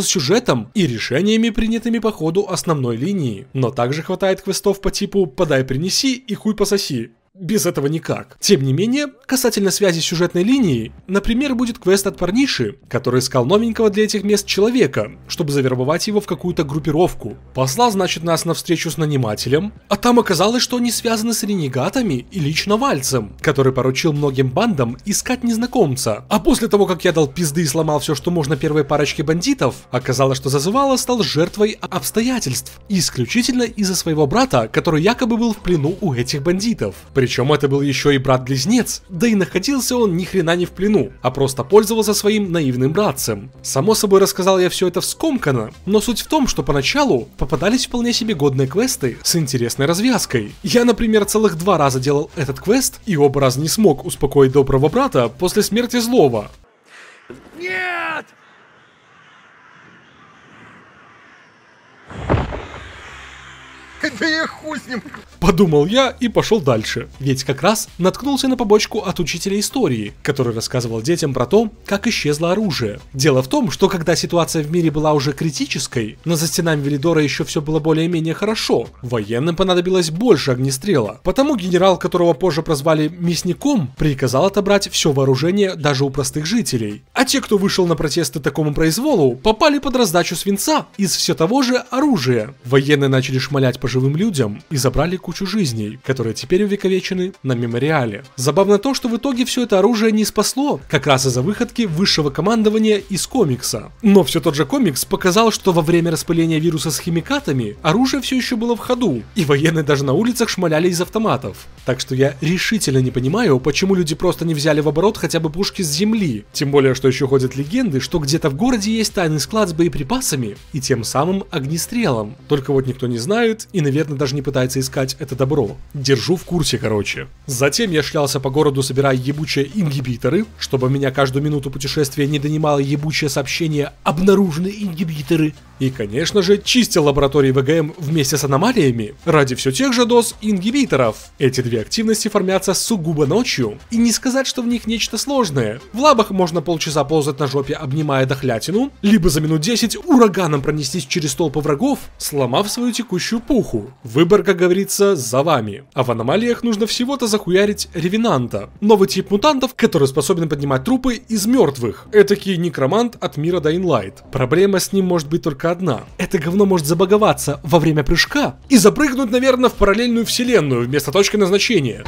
сюжетом и решениями, принятыми по ходу основной линии. Но также хватает квестов по типу «подай, принеси» и «хуй пососи». Без этого никак. Тем не менее, касательно связи сюжетной линии, например, будет квест от парниши, который искал новенького для этих мест человека, чтобы завербовать его в какую-то группировку. Послал, значит, нас на встречу с нанимателем, а там оказалось, что они связаны с ренегатами и лично Вальцем, который поручил многим бандам искать незнакомца. А после того, как я дал пизды и сломал все, что можно первой парочке бандитов, оказалось, что зазывало стал жертвой обстоятельств, исключительно из-за своего брата, который якобы был в плену у этих бандитов. Причем это был еще и брат-близнец, да и находился он ни хрена не в плену, а просто пользовался своим наивным братцем. Само собой, рассказал я все это вскомканно, но суть в том, что поначалу попадались вполне себе годные квесты с интересной развязкой. Я, например, целых два раза делал этот квест, и оба раза не смог успокоить доброго брата после смерти злого. Нет! Да я хуй с ним. Подумал я и пошел дальше, ведь как раз наткнулся на побочку от учителя истории, который рассказывал детям про то, как исчезло оружие. Дело в том, что когда ситуация в мире была уже критической, но за стенами Велидора еще все было более-менее хорошо, военным понадобилось больше огнестрела. Потому генерал, которого позже прозвали Мясником, приказал отобрать все вооружение даже у простых жителей. А те, кто вышел на протесты такому произволу, попали под раздачу свинца из все того же оружия. Военные начали шмалять по живым людям и забрали кучу жизней, которые теперь увековечены на мемориале. Забавно то, что в итоге все это оружие не спасло, как раз из-за выходки высшего командования из комикса. Но все тот же комикс показал, что во время распыления вируса с химикатами оружие все еще было в ходу, и военные даже на улицах шмаляли из автоматов. Так что я решительно не понимаю, почему люди просто не взяли в оборот хотя бы пушки с земли. Тем более, что еще ходят легенды, что где-то в городе есть тайный склад с боеприпасами и тем самым огнестрелом. Только вот никто не знает и, наверное, даже не пытается искать это добро. Держу в курсе, короче. Затем я шлялся по городу, собирая ебучие ингибиторы, чтобы меня каждую минуту путешествия не донимало ебучее сообщение «Обнаружены ингибиторы». И, конечно же, чистил лаборатории ВГМ вместе с аномалиями ради все тех же доз ингибиторов. Эти две активности формятся сугубо ночью, и не сказать, что в них нечто сложное. В лабах можно полчаса ползать на жопе, обнимая дохлятину, либо за минут десять ураганом пронестись через толпы врагов, сломав свою текущую пуху. Выбор, как говорится, за вами. А в аномалиях нужно всего-то захуярить ревенанта. Новый тип мутантов, который способен поднимать трупы из мертвых. Этакий некромант от мира Dying Light. Проблема с ним может быть только одна. Это говно может забаговаться во время прыжка и запрыгнуть, наверное, в параллельную вселенную вместо точки назначения.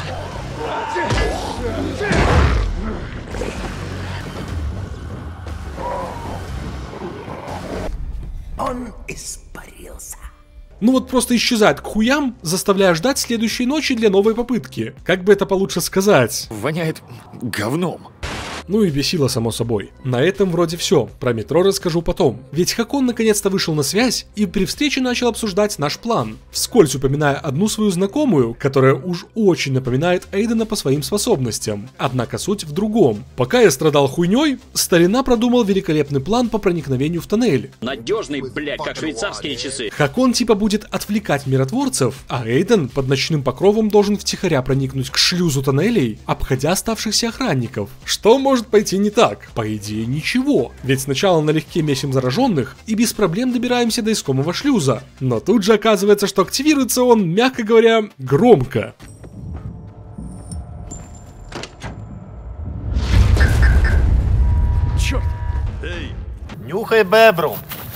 Он испарился. Ну вот просто исчезает к хуям, заставляя ждать следующей ночи для новой попытки. Как бы это получше сказать? Воняет говном. Ну и бесило, само собой. На этом вроде все. Про метро расскажу потом. Ведь Хакон наконец-то вышел на связь и при встрече начал обсуждать наш план, вскользь упоминая одну свою знакомую, которая уж очень напоминает Эйдена по своим способностям. Однако суть в другом. Пока я страдал хуйней, старина продумал великолепный план по проникновению в тоннель. Надежный, блядь, как швейцарские часы. Хакон типа будет отвлекать миротворцев, а Эйден под ночным покровом должен втихаря проникнуть к шлюзу тоннелей, обходя оставшихся охранников. Что может может пойти не так? По идее, ничего. Ведь сначала налегке месим зараженных и без проблем добираемся до искомого шлюза. Но тут же оказывается, что активируется он, мягко говоря, громко. Черт! Эй! Нюхай бебру!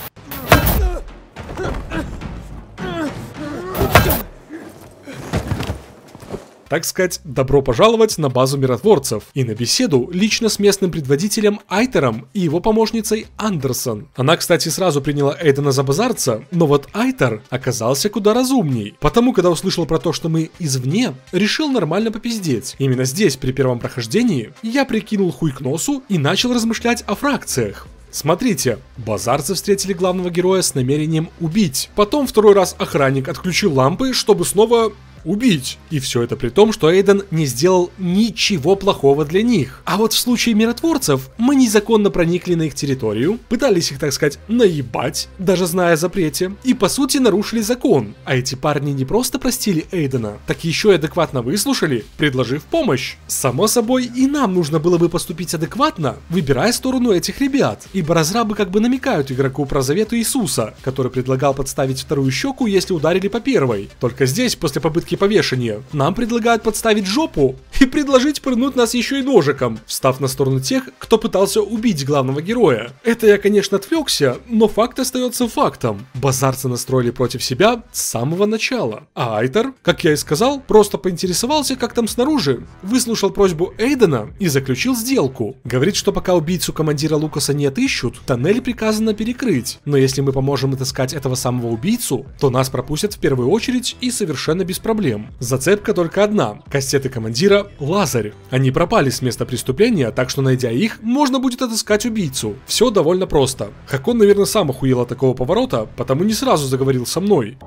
Так сказать, добро пожаловать на базу миротворцев и на беседу лично с местным предводителем Айтером и его помощницей Андерсон. Она, кстати, сразу приняла Эйдена за базарца, но вот Айтер оказался куда разумней. Потому, когда услышал про то, что мы извне, решил нормально попиздеть. Именно здесь, при первом прохождении, я прикинул хуй к носу и начал размышлять о фракциях. Смотрите, базарцы встретили главного героя с намерением убить. Потом второй раз охранник отключил лампы, чтобы снова убить. И все это при том, что Эйден не сделал ничего плохого для них. А вот в случае миротворцев мы незаконно проникли на их территорию, пытались их, так сказать, наебать, даже зная о запрете, и по сути нарушили закон. А эти парни не просто простили Эйдена, так еще и адекватно выслушали, предложив помощь. Само собой, и нам нужно было бы поступить адекватно, выбирая сторону этих ребят, ибо разрабы как бы намекают игроку про завет Иисуса, который предлагал подставить вторую щеку, если ударили по первой. Только здесь, после попытки повешения, нам предлагают подставить жопу и предложить пырнуть нас еще и ножиком, встав на сторону тех, кто пытался убить главного героя. Это я, конечно, отвлекся, но факт остается фактом. Базарцы настроили против себя с самого начала. А Айтер, как я и сказал, просто поинтересовался, как там снаружи, выслушал просьбу Эйдена и заключил сделку. Говорит, что пока убийцу командира Лукаса не отыщут, тоннель приказано перекрыть. Но если мы поможем отыскать этого самого убийцу, то нас пропустят в первую очередь и совершенно без проблем. Зацепка только одна. Кастеты командира Лазарь. Они пропали с места преступления, так что, найдя их, можно будет отыскать убийцу. Все довольно просто. Хакон, наверное, сам охуел от такого поворота, потому не сразу заговорил со мной.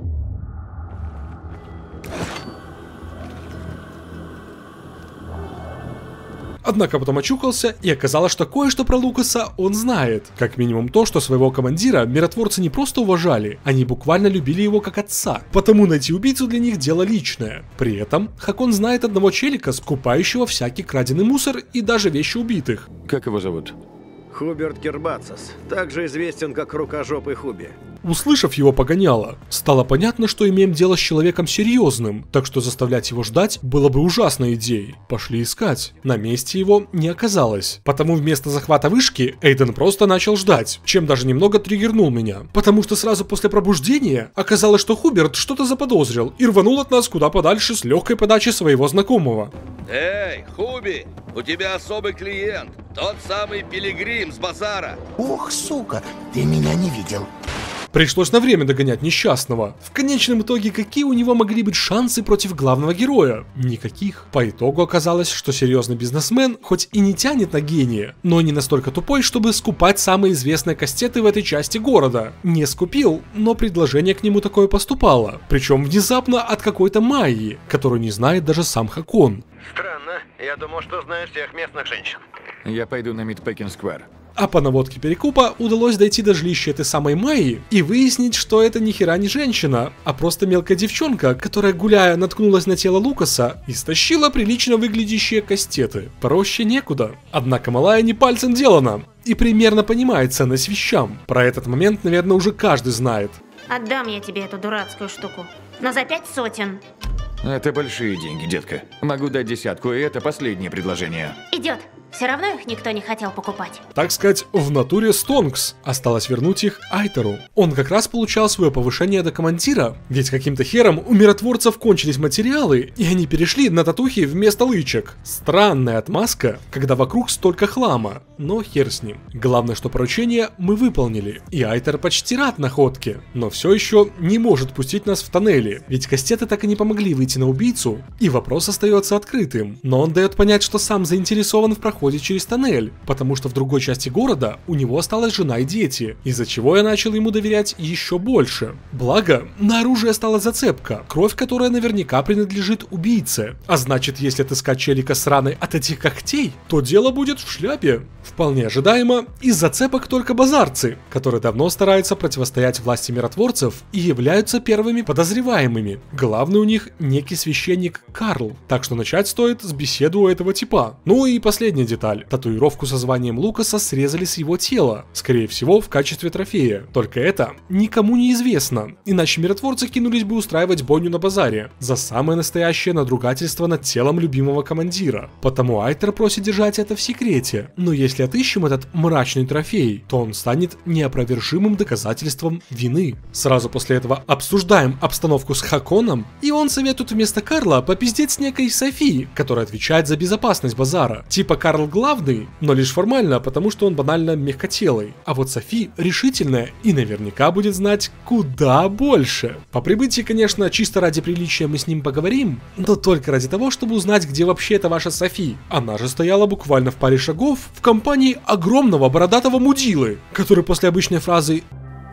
Однако потом очухался, и оказалось, что кое-что про Лукаса он знает. Как минимум то, что своего командира миротворцы не просто уважали, они буквально любили его как отца. Потому найти убийцу для них дело личное. При этом Хакон знает одного челика, скупающего всякий краденый мусор и даже вещи убитых. Как его зовут? Хуберт Кербацис, также известен как Рукожопый Хуби. Услышав его погоняло, стало понятно, что имеем дело с человеком серьезным, так что заставлять его ждать было бы ужасной идеей. Пошли искать. На месте его не оказалось. Потому вместо захвата вышки Эйден просто начал ждать, чем даже немного триггернул меня. Потому что сразу после пробуждения оказалось, что Хуберт что-то заподозрил и рванул от нас куда подальше с легкой подачи своего знакомого. Эй, Хуби, у тебя особый клиент, тот самый пилигрим с базара. Ох, сука, ты меня не видел. Пришлось на время догонять несчастного. В конечном итоге, какие у него могли быть шансы против главного героя? Никаких. По итогу оказалось, что серьезный бизнесмен хоть и не тянет на гения, но не настолько тупой, чтобы скупать самые известные кастеты в этой части города. Не скупил, но предложение к нему такое поступало. Причем внезапно от какой-то Майи, которую не знает даже сам Хакон. Странно. Я думал, что знаешь всех местных женщин. Я пойду на Мидпекин-сквер. А по наводке перекупа удалось дойти до жилища этой самой Майи и выяснить, что это ни хера не женщина, а просто мелкая девчонка, которая, гуляя, наткнулась на тело Лукаса и стащила прилично выглядящие кастеты. Проще некуда. Однако малая не пальцем делана и примерно понимает ценность вещам. Про этот момент, наверное, уже каждый знает. Отдам я тебе эту дурацкую штуку, но за пять сотен. Это большие деньги, детка. Могу дать десятку, и это последнее предложение. Идет. Все равно их никто не хотел покупать. Так сказать, в натуре Стонкс. Осталось вернуть их Айтеру. Он как раз получал свое повышение до командира, ведь каким-то хером у миротворцев кончились материалы, и они перешли на татухи вместо лычек. Странная отмазка, когда вокруг столько хлама, но хер с ним. Главное, что поручение мы выполнили, и Айтер почти рад находке, но все еще не может пустить нас в тоннели, ведь кастеты так и не помогли выйти на убийцу, и вопрос остается открытым. Но он дает понять, что сам заинтересован в проходе через тоннель, потому что в другой части города у него осталась жена и дети, из-за чего я начал ему доверять еще больше. Благо, на оружие стала зацепка, кровь которая наверняка принадлежит убийце, а значит, если отыскать челика с раной от этих когтей, то дело будет в шляпе. Вполне ожидаемо, из зацепок только базарцы, которые давно стараются противостоять власти миротворцев и являются первыми подозреваемыми. Главный у них некий священник Карл, так что начать стоит с беседы у этого типа. Ну и последняя деталь. Татуировку со званием Лукаса срезали с его тела, скорее всего в качестве трофея. Только это никому не известно, иначе миротворцы кинулись бы устраивать бойню на базаре за самое настоящее надругательство над телом любимого командира. Потому Айтер просит держать это в секрете, но если отыщем этот мрачный трофей, то он станет неопровержимым доказательством вины. Сразу после этого обсуждаем обстановку с Хаконом, и он советует вместо Карла попиздеть с некой Софи, которая отвечает за безопасность базара. Типа Карл главный, но лишь формально, потому что он банально мягкотелый. А вот Софи решительная и наверняка будет знать куда больше. По прибытии, конечно, чисто ради приличия мы с ним поговорим, но только ради того, чтобы узнать, где вообще эта ваша Софи. Она же стояла буквально в паре шагов в компании огромного бородатого мудилы, который после обычной фразы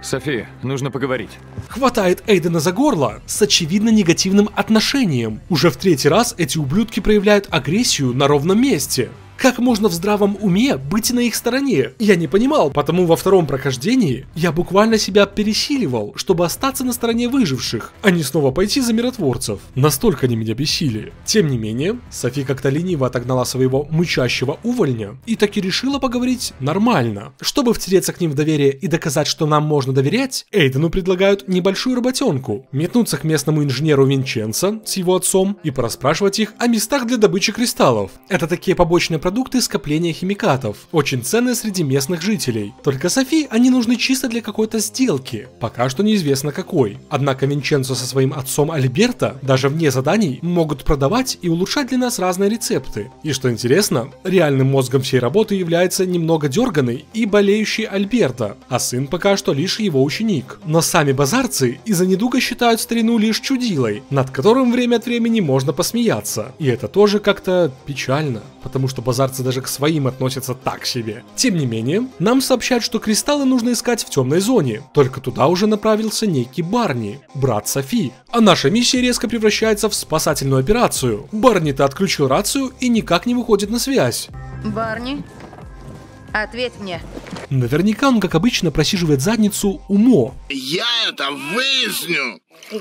София, нужно поговорить. Хватает Эйдена за горло с очевидно негативным отношением. Уже в третий раз эти ублюдки проявляют агрессию на ровном месте. Как можно в здравом уме быть на их стороне? Я не понимал, потому во втором прохождении я буквально себя пересиливал, чтобы остаться на стороне выживших, а не снова пойти за миротворцев. Настолько они меня бесили. Тем не менее, Софи как-то лениво отогнала своего мычащего увольня и таки решила поговорить нормально. Чтобы втереться к ним в доверие и доказать, что нам можно доверять, Эйдену предлагают небольшую работенку. Метнуться к местному инженеру Винченцо с его отцом и порасспрашивать их о местах для добычи кристаллов. Это такие побочные продукты продукты скопления химикатов, очень ценные среди местных жителей. Только Софи они нужны чисто для какой-то сделки, пока что неизвестно какой. Однако Винченцо со своим отцом Альберто даже вне заданий могут продавать и улучшать для нас разные рецепты. И что интересно, реальным мозгом всей работы является немного дерганый и болеющий Альберто, а сын пока что лишь его ученик. Но сами базарцы из-за недуга считают старину лишь чудилой, над которым время от времени можно посмеяться. И это тоже как-то печально, потому что базарцы даже к своим относятся так себе. Тем не менее, нам сообщают, что кристаллы нужно искать в темной зоне. Только туда уже направился некий Барни, брат Софи. А наша миссия резко превращается в спасательную операцию. Барни-то отключил рацию и никак не выходит на связь. Барни, ответь мне. Наверняка он, как обычно, просиживает задницу у Мо. Я это выясню.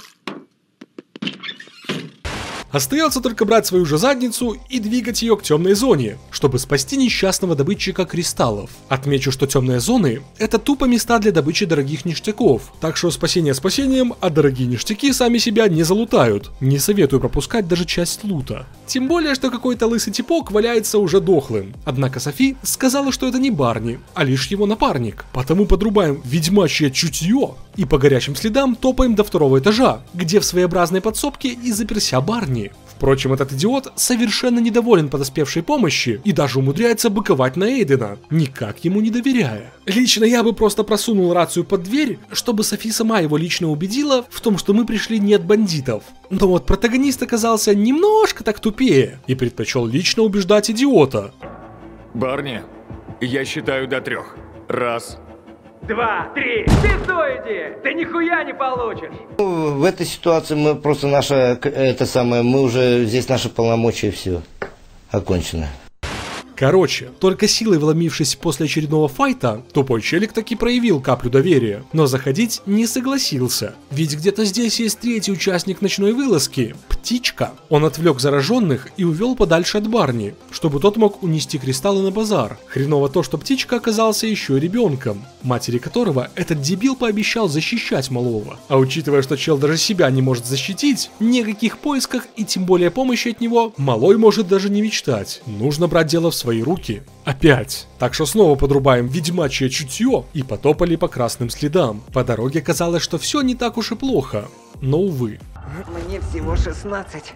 Остается только брать свою же задницу и двигать ее к темной зоне, чтобы спасти несчастного добытчика кристаллов. Отмечу, что темные зоны — это тупо места для добычи дорогих ништяков, так что спасение спасением, а дорогие ништяки сами себя не залутают. Не советую пропускать даже часть лута. Тем более, что какой-то лысый типок валяется уже дохлым. Однако Софи сказала, что это не Барни, а лишь его напарник. Потому подрубаем ведьмачье чутье и по горячим следам топаем до второго этажа, где в своеобразной подсобке и заперся Барни. Впрочем, этот идиот совершенно недоволен подоспевшей помощи и даже умудряется быковать на Эйдена, никак ему не доверяя. Лично я бы просто просунул рацию под дверь, чтобы Софи сама его лично убедила в том, что мы пришли не от бандитов. Но вот протагонист оказался немножко так тупее и предпочел лично убеждать идиота. Барни, я считаю до трех. Раз. Два, три, пиздуйте! Ты нихуя не получишь! В этой ситуации мы просто наша, это самое, мы уже, здесь наши полномочия, все, окончено. Короче, только силой вломившись после очередного файта, тупой челик таки проявил каплю доверия, но заходить не согласился. Ведь где-то здесь есть третий участник ночной вылазки – Птичка. Он отвлек зараженных и увел подальше от Барни, чтобы тот мог унести кристаллы на базар. Хреново то, что Птичка оказался еще и ребенком, матери которого этот дебил пообещал защищать малого. А учитывая, что чел даже себя не может защитить, ни о каких поисках и тем более помощи от него малой может даже не мечтать. Нужно брать дело в свои руки. Опять. Так что снова подрубаем ведьмачье чутье и потопали по красным следам. По дороге казалось, что все не так уж и плохо. Но увы. Мне всего шестнадцать.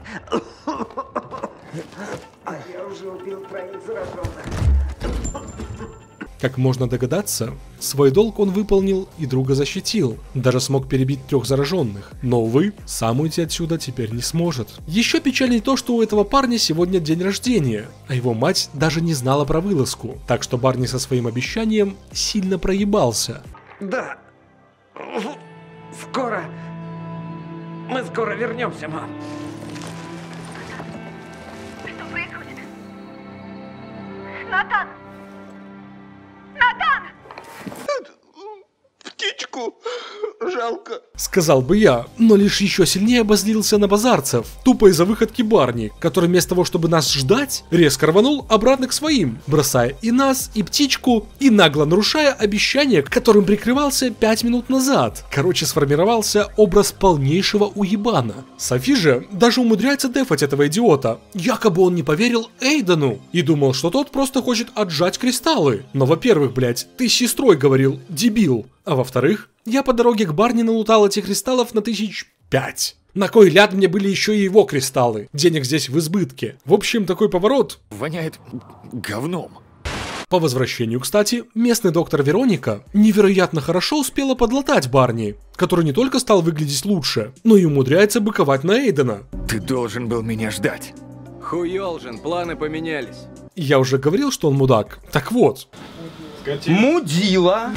А я уже убил троих зараженных. Как можно догадаться, свой долг он выполнил и друга защитил, даже смог перебить трех зараженных, но, увы, сам уйти отсюда теперь не сможет. Еще печальнее то, что у этого парня сегодня день рождения, а его мать даже не знала про вылазку, так что Барни со своим обещанием сильно проебался. Да, скоро, мы скоро вернемся, мам. Что происходит? Натан! Натан! Птичку жалко. Сказал бы я, но лишь еще сильнее обозлился на базарцев, тупо из-за выходки Барни, который вместо того, чтобы нас ждать, резко рванул обратно к своим, бросая и нас, и Птичку, и нагло нарушая обещание, которым прикрывался пять минут назад. Короче, сформировался образ полнейшего уебана. Софи же даже умудряется дефать этого идиота, якобы он не поверил Эйдену и думал, что тот просто хочет отжать кристаллы. Но, во-первых, блять, ты с сестрой говорил, дебил. А во-вторых, я по дороге к Барни налутал этих кристаллов на тысяч пять. На кой ляд мне были еще и его кристаллы? Денег здесь в избытке. В общем, такой поворот воняет говном. По возвращению, кстати, местный доктор Вероника невероятно хорошо успела подлатать Барни, который не только стал выглядеть лучше, но и умудряется быковать на Эйдена. Ты должен был меня ждать. Хуёлжин, планы поменялись. Я уже говорил, что он мудак. Так вот. Мудила!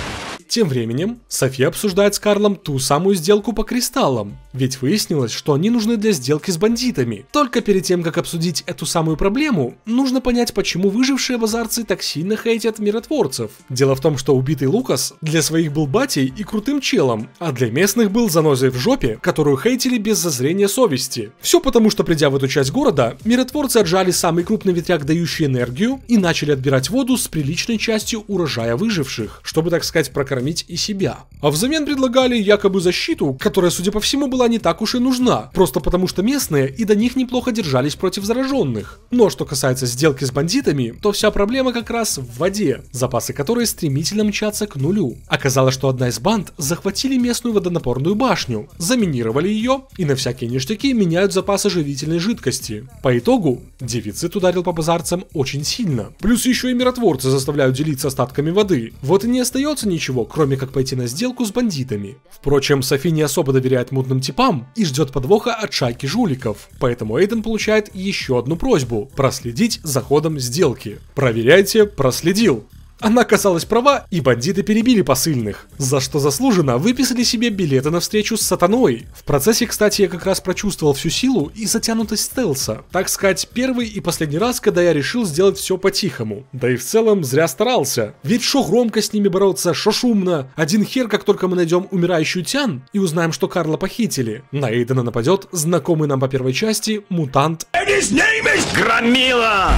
Тем временем, София обсуждает с Карлом ту самую сделку по кристаллам, ведь выяснилось, что они нужны для сделки с бандитами. Только перед тем, как обсудить эту самую проблему, нужно понять, почему выжившие базарцы так сильно хейтят миротворцев. Дело в том, что убитый Лукас для своих был батей и крутым челом, а для местных был занозой в жопе, которую хейтили без зазрения совести. Все потому, что придя в эту часть города, миротворцы отжали самый крупный ветряк, дающий энергию, и начали отбирать воду с приличной частью урожая выживших, чтобы, так сказать, прокормить и себя. А взамен предлагали якобы защиту, которая, судя по всему, была не так уж и нужна, просто потому что местные и до них неплохо держались против зараженных. Но что касается сделки с бандитами, то вся проблема как раз в воде, запасы которой стремительно мчатся к нулю. Оказалось, что одна из банд захватили местную водонапорную башню, заминировали ее и на всякие ништяки меняют запасы живительной жидкости. По итогу, дефицит ударил по базарцам очень сильно. Плюс еще и миротворцы заставляют делиться остатками воды. Вот и не остается ничего, кроме как пойти на сделку с бандитами. Впрочем, Софи не особо доверяет мутным типам и ждет подвоха от шайки жуликов. Поэтому Эйден получает еще одну просьбу – проследить за ходом сделки. Проверяйте, проследил. Она оказалась права, и бандиты перебили посыльных, за что заслуженно выписали себе билеты на встречу с сатаной. В процессе, кстати, я как раз прочувствовал всю силу и затянутость стелса. Так сказать, первый и последний раз, когда я решил сделать все по-тихому. Да и в целом зря старался. Ведь шо громко с ними бороться, шо шумно. Один хер, как только мы найдем умирающую Тян и узнаем, что Карла похитили, на Эйдена нападет знакомый нам по первой части мутант Громила!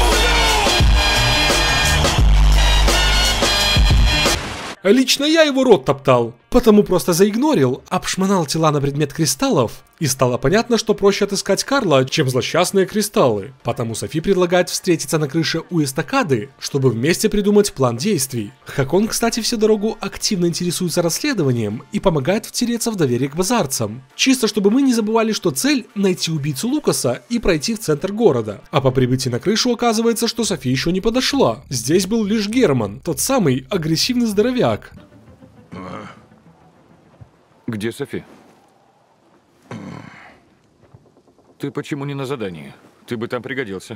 Лично я его рот топтал, потому просто заигнорил, обшмонал тела на предмет кристаллов, и стало понятно, что проще отыскать Карла, чем злосчастные кристаллы. Потому Софи предлагает встретиться на крыше у эстакады, чтобы вместе придумать план действий. Хакон, кстати, всю дорогу активно интересуется расследованием и помогает втереться в доверие к базарцам. Чисто чтобы мы не забывали, что цель – найти убийцу Лукаса и пройти в центр города. А по прибытии на крышу оказывается, что Софи еще не подошла. Здесь был лишь Герман, тот самый агрессивный здоровяк. Где Софи? Ты почему не на задании? Ты бы там пригодился.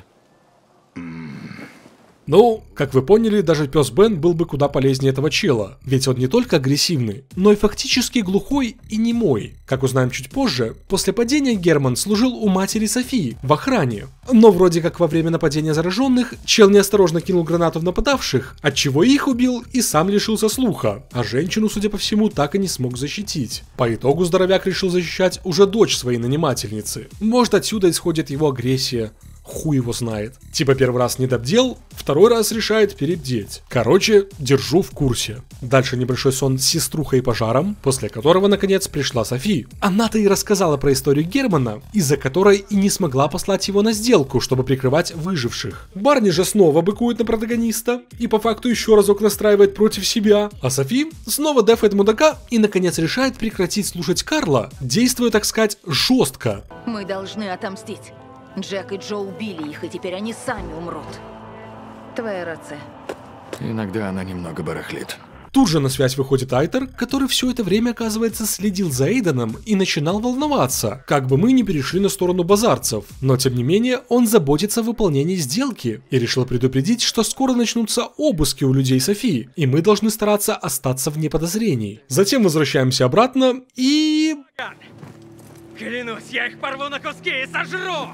Ну, как вы поняли, даже пес Бен был бы куда полезнее этого чела, ведь он не только агрессивный, но и фактически глухой и немой. Как узнаем чуть позже, после падения Герман служил у матери Софии в охране. Но вроде как во время нападения зараженных, чел неосторожно кинул гранату в нападавших, отчего их убил и сам лишился слуха, а женщину, судя по всему, так и не смог защитить. По итогу здоровяк решил защищать уже дочь своей нанимательницы. Может, отсюда исходит его агрессия. Хуй его знает. Типа первый раз недобдел, второй раз решает перебдеть. Короче, держу в курсе. Дальше небольшой сон с сеструхой и пожаром, после которого наконец пришла Софи. Она-то и рассказала про историю Германа, из-за которой и не смогла послать его на сделку, чтобы прикрывать выживших. Барни же снова быкует на протагониста и по факту еще разок настраивает против себя. А Софи снова дефает мудака и наконец решает прекратить слушать Карла, действуя, так сказать, жестко. Мы должны отомстить. Джек и Джо убили их, и теперь они сами умрут. Твоя рация. Иногда она немного барахлит. Тут же на связь выходит Айтер, который все это время, оказывается, следил за Эйденом и начинал волноваться, как бы мы не перешли на сторону базарцев. Но тем не менее, он заботится о выполнении сделки и решил предупредить, что скоро начнутся обыски у людей Софии, и мы должны стараться остаться вне подозрений. Затем возвращаемся обратно и... Клянусь, я их порву на куски и сожру!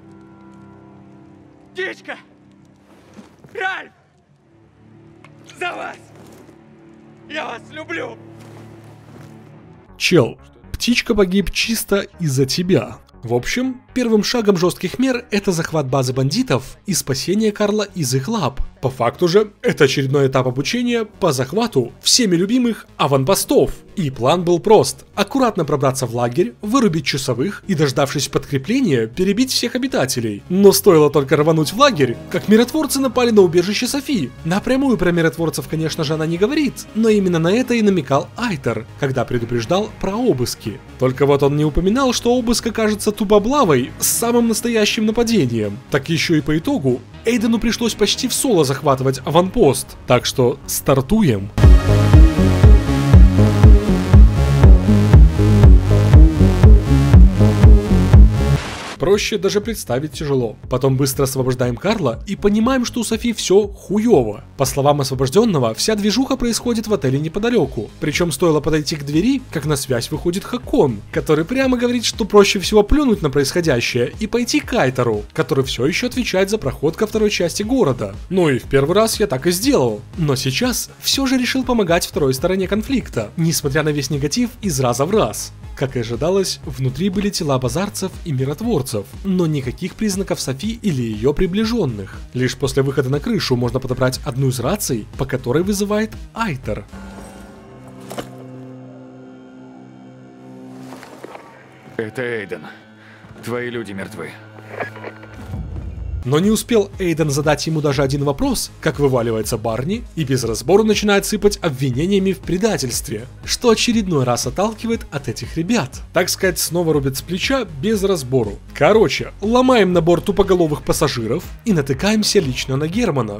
Птичка! Ральф! За вас! Я вас люблю! Чел, птичка погиб чисто из-за тебя. В общем, первым шагом жестких мер это захват базы бандитов и спасение Карла из их лап. По факту же, это очередной этап обучения по захвату всеми любимых аванпостов. И план был прост. Аккуратно пробраться в лагерь, вырубить часовых и, дождавшись подкрепления, перебить всех обитателей. Но стоило только рвануть в лагерь, как миротворцы напали на убежище Софи. Напрямую про миротворцев, конечно же, она не говорит, но именно на это и намекал Айтер, когда предупреждал про обыски. Только вот он не упоминал, что обыск окажется тупоблавой с самым настоящим нападением. Так еще и по итогу Эйдену пришлось почти в соло захватывать аванпост. Так что стартуем. проще даже представить тяжело. Потом быстро освобождаем Карла и понимаем, что у Софи все хуёво. По словам освобожденного, вся движуха происходит в отеле неподалеку. Причем стоило подойти к двери, как на связь выходит Хакон, который прямо говорит, что проще всего плюнуть на происходящее и пойти к Айтеру, который все еще отвечает за проход ко второй части города. Ну и в первый раз я так и сделал. Но сейчас все же решил помогать второй стороне конфликта, несмотря на весь негатив из раза в раз. Как и ожидалось, внутри были тела базарцев и миротворцев, но никаких признаков Софи или ее приближенных. Лишь после выхода на крышу можно подобрать одну из раций, по которой вызывает Айтер. Это Эйден. Твои люди мертвы. Но не успел Эйден задать ему даже один вопрос, как вываливается Барни и без разбора начинает сыпать обвинениями в предательстве, что очередной раз отталкивает от этих ребят. Так сказать, снова рубят с плеча без разбору. Короче, ломаем набор тупоголовых пассажиров и натыкаемся лично на Германа.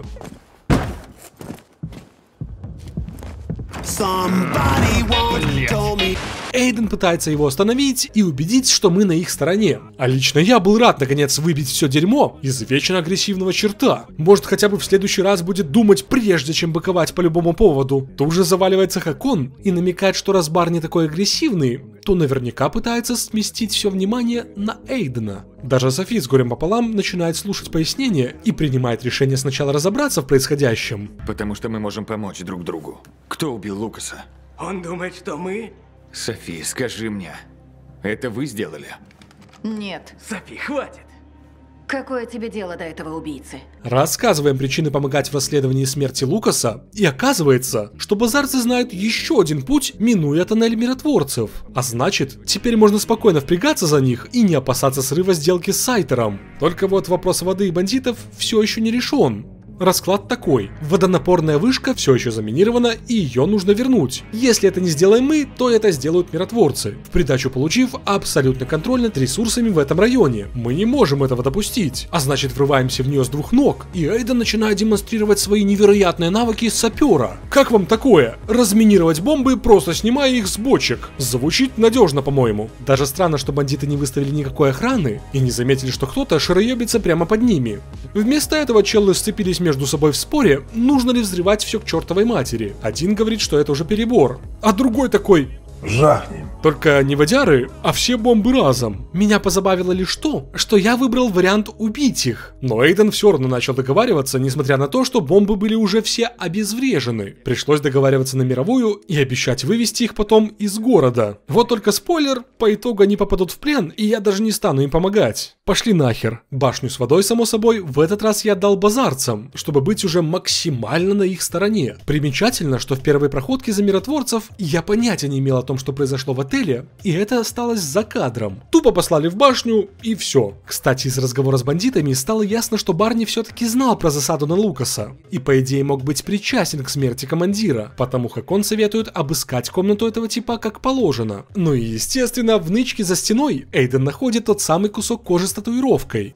Эйден пытается его остановить и убедить, что мы на их стороне. А лично я был рад наконец выбить все дерьмо из вечно агрессивного черта. Может, хотя бы в следующий раз будет думать, прежде чем быковать по любому поводу. Тут же заваливается Хакон и намекает, что раз Барни такой агрессивный, то наверняка пытается сместить все внимание на Эйдена. Даже Софи с горем пополам начинает слушать пояснения и принимает решение сначала разобраться в происходящем. Потому что мы можем помочь друг другу. Кто убил Лукаса? Он думает, что мы... Софи, скажи мне, это вы сделали? Нет. Софи, хватит. Какое тебе дело до этого убийцы? Рассказываем причины помогать в расследовании смерти Лукаса, и оказывается, что базарцы знают еще один путь, минуя тоннель миротворцев. А значит, теперь можно спокойно впрягаться за них и не опасаться срыва сделки с Айтером. Только вот вопрос воды и бандитов все еще не решен. Расклад такой. Водонапорная вышка все еще заминирована, и ее нужно вернуть. Если это не сделаем мы, то это сделают миротворцы, в придачу получив абсолютный контроль над ресурсами в этом районе. Мы не можем этого допустить. А значит, врываемся в нее с двух ног, и Эйден начинает демонстрировать свои невероятные навыки сапера. Как вам такое? Разминировать бомбы, просто снимая их с бочек. Звучит надежно, по-моему. Даже странно, что бандиты не выставили никакой охраны и не заметили, что кто-то шароебится прямо под ними. Вместо этого челы сцепились между собой в споре, нужно ли взрывать все к чертовой матери. Один говорит, что это уже перебор, а другой такой: жахнем. Только не водяры, а все бомбы разом. Меня позабавило лишь то, что я выбрал вариант убить их. Но Эйден все равно начал договариваться, несмотря на то, что бомбы были уже все обезврежены. Пришлось договариваться на мировую и обещать вывести их потом из города. Вот только спойлер, по итогу они попадут в плен, и я даже не стану им помогать. Пошли нахер. Башню с водой, само собой, в этот раз я отдал базарцам, чтобы быть уже максимально на их стороне. Примечательно, что в первой проходке за миротворцев я понятия не имел о том, что произошло в отеле, и это осталось за кадром. Тупо послали в башню, и все. Кстати, из разговора с бандитами стало ясно, что Барни все-таки знал про засаду на Лукаса, и по идее мог быть причастен к смерти командира, потому как он советует обыскать комнату этого типа как положено. Ну и естественно, в нычке за стеной Эйден находит тот самый кусок кожи с татуировкой.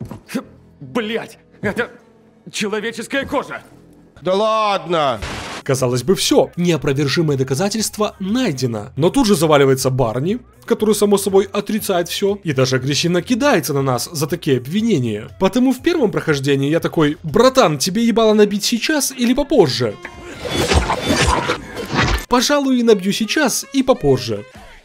Блять, это человеческая кожа! Да ладно! Казалось бы, все, неопровержимое доказательство найдено. Но тут же заваливается Барни, который, само собой, отрицает все и даже агрессивно кидается на нас за такие обвинения. Потому в первом прохождении я такой: братан, тебе ебало набить сейчас или попозже? Пожалуй, и набью сейчас и попозже.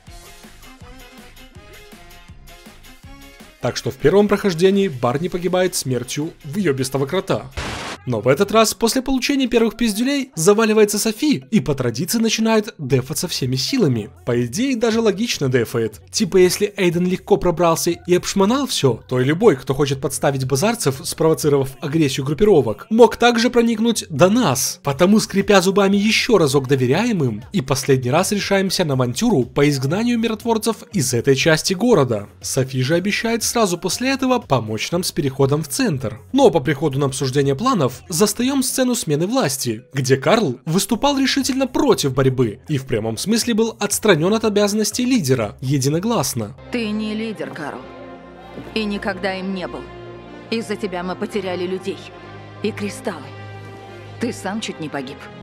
Так что в первом прохождении Барни погибает смертью въебистого крота. Но в этот раз, после получения первых пиздюлей, заваливается Софи и по традиции начинает дефаться всеми силами. По идее, даже логично дефает. Типа, если Эйден легко пробрался и обшмонал все, то и любой, кто хочет подставить базарцев, спровоцировав агрессию группировок, мог также проникнуть до нас. Потому, скрипя зубами еще разок доверяем им, и последний раз решаемся на авантюру по изгнанию миротворцев из этой части города. Софи же обещает сразу после этого помочь нам с переходом в центр. Но по приходу на обсуждение планов застаем сцену смены власти, где Карл выступал решительно против борьбы и в прямом смысле был отстранен от обязанностей лидера, единогласно. Ты не лидер, Карл. И никогда им не был. Из-за тебя мы потеряли людей. И кристаллы. Ты сам чуть не погиб.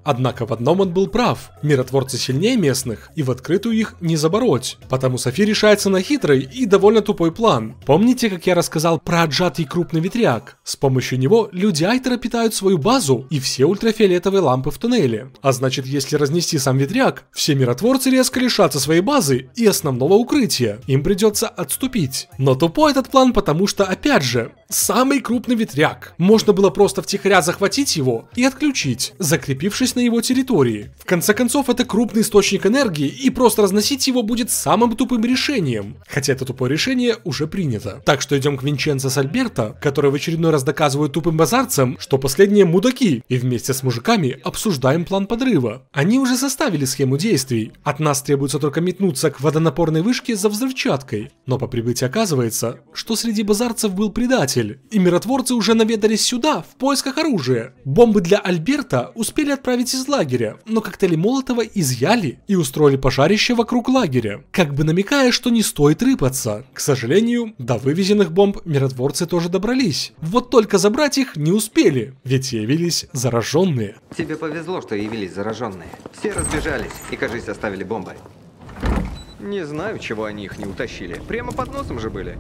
Однако в одном он был прав. Миротворцы сильнее местных, и в открытую их не забороть. Потому Софи решается на хитрый и довольно тупой план. Помните, как я рассказал про отжатый крупный ветряк? С помощью него люди Айтера питают свою базу и все ультрафиолетовые лампы в туннеле. А значит, если разнести сам ветряк, все миротворцы резко лишатся своей базы и основного укрытия. Им придется отступить. Но тупой этот план, потому что, опять же, самый крупный ветряк. Можно было просто втихаря захватить его и отключить, закрепившись на его территории. В конце концов, это крупный источник энергии, и просто разносить его будет самым тупым решением. Хотя это тупое решение уже принято. Так что идем к Винченцо с Альберто, которые в очередной раз доказывают тупым базарцам, что последние мудаки, и вместе с мужиками обсуждаем план подрыва. Они уже составили схему действий. От нас требуется только метнуться к водонапорной вышке за взрывчаткой. Но по прибытии оказывается, что среди базарцев был предатель, и миротворцы уже наведались сюда в поисках оружия. Бомбы для Альберто успели отправить из лагеря, но коктейли Молотова изъяли и устроили пожарище вокруг лагеря, как бы намекая, что не стоит рыпаться. К сожалению, до вывезенных бомб миротворцы тоже добрались. Вот только забрать их не успели, ведь явились зараженные. Тебе повезло, что явились зараженные. Все разбежались и, кажется, оставили бомбы. Не знаю, чего они их не утащили. Прямо под носом же были.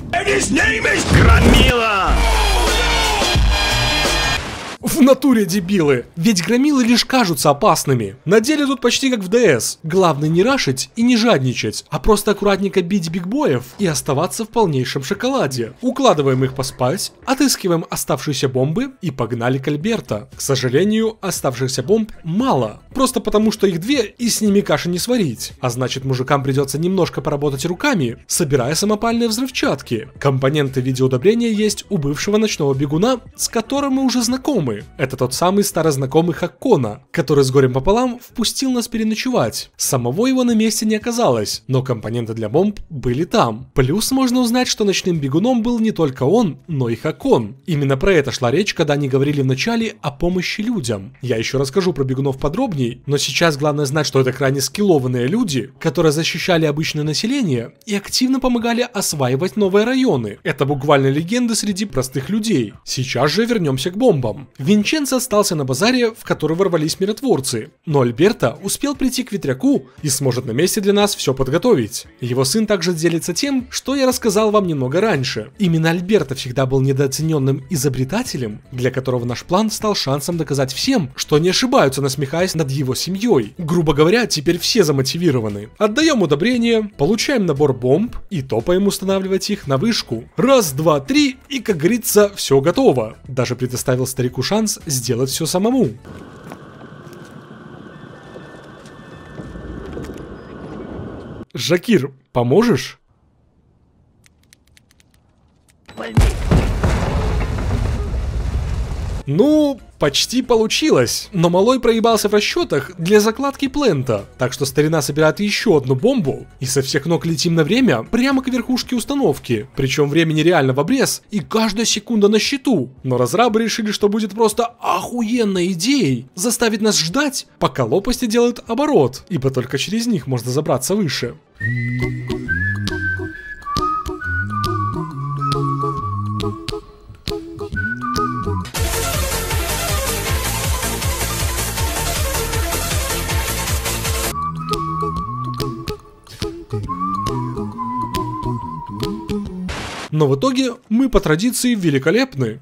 Громила! В натуре дебилы, ведь громилы лишь кажутся опасными. На деле тут почти как в ДС. Главное не рашить и не жадничать, а просто аккуратненько бить бигбоев и оставаться в полнейшем шоколаде. Укладываем их поспать, отыскиваем оставшиеся бомбы и погнали к Альберто. К сожалению, оставшихся бомб мало. Просто потому, что их две и с ними каши не сварить. А значит, мужикам придется немножко поработать руками, собирая самопальные взрывчатки. Компоненты в виде удобрения есть у бывшего ночного бегуна, с которым мы уже знакомы. Это тот самый старознакомый Хаккона, который с горем пополам впустил нас переночевать. Самого его на месте не оказалось, но компоненты для бомб были там. Плюс можно узнать, что ночным бегуном был не только он, но и Хаккон. Именно про это шла речь, когда они говорили вначале о помощи людям. Я еще расскажу про бегунов подробней, но сейчас главное знать, что это крайне скиллованные люди, которые защищали обычное население и активно помогали осваивать новые районы. Это буквально легенды среди простых людей. Сейчас же вернемся к бомбам. Винченцо остался на базаре, в который ворвались миротворцы, но Альберто успел прийти к ветряку и сможет на месте для нас все подготовить. Его сын также делится тем, что я рассказал вам немного раньше. Именно Альберто всегда был недооцененным изобретателем, для которого наш план стал шансом доказать всем, что не ошибаются, насмехаясь над его семьей. Грубо говоря, теперь все замотивированы. Отдаем удобрения, получаем набор бомб и топаем устанавливать их на вышку. Раз, два, три, и, как говорится, все готово. Даже предоставил старику шанс сделать все самому. Жакир, поможешь? Ну, почти получилось, но малой проебался в расчетах для закладки плента, так что старина собирает еще одну бомбу, и со всех ног летим на время прямо к верхушке установки, причем времени реально в обрез, и каждая секунда на счету. Но разрабы решили, что будет просто охуенной идеей заставить нас ждать, пока лопасти делают оборот, ибо только через них можно забраться выше. Но в итоге мы по традиции великолепны.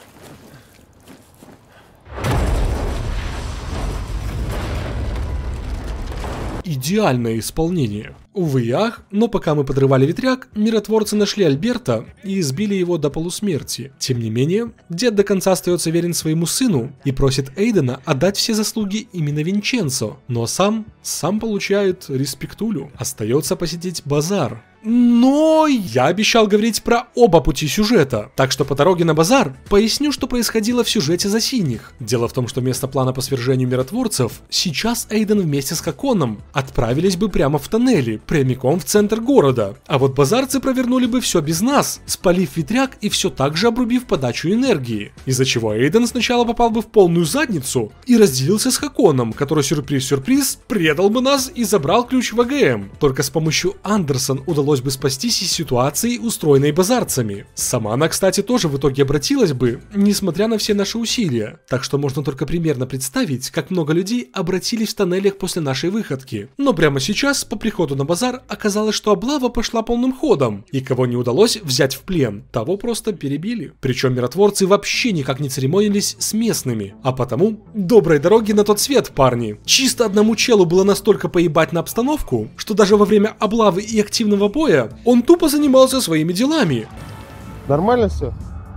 Идеальное исполнение. Увы и ах, но пока мы подрывали ветряк, миротворцы нашли Альберто и избили его до полусмерти. Тем не менее, дед до конца остается верен своему сыну и просит Эйдена отдать все заслуги именно Винченцо, но сам, сам получает респектулю. Остается посетить базар. Но я обещал говорить про оба пути сюжета, так что по дороге на базар поясню, что происходило в сюжете за синих. Дело в том, что вместо плана по свержению миротворцев, сейчас Эйден вместе с Хаконом отправились бы прямо в тоннели, прямиком в центр города. А вот базарцы провернули бы все без нас, спалив ветряк и все так же обрубив подачу энергии. Из-за чего Эйден сначала попал бы в полную задницу и разделился с Хаконом, который, сюрприз-сюрприз, предал бы нас и забрал ключ в АГМ. Только с помощью Андерсон удалось удалось бы спастись из ситуации, устроенной базарцами. Сама она, кстати, тоже в итоге обратилась бы, несмотря на все наши усилия. Так что можно только примерно представить, как много людей обратились в тоннелях после нашей выходки. Но прямо сейчас, по приходу на базар, оказалось, что облава пошла полным ходом, и кого не удалось взять в плен, того просто перебили. Причем миротворцы вообще никак не церемонились с местными, а потому доброй дороги на тот свет, парни. Чисто одному челу было настолько поебать на обстановку, что даже во время облавы и активного боя он тупо занимался своими делами. Нормально все?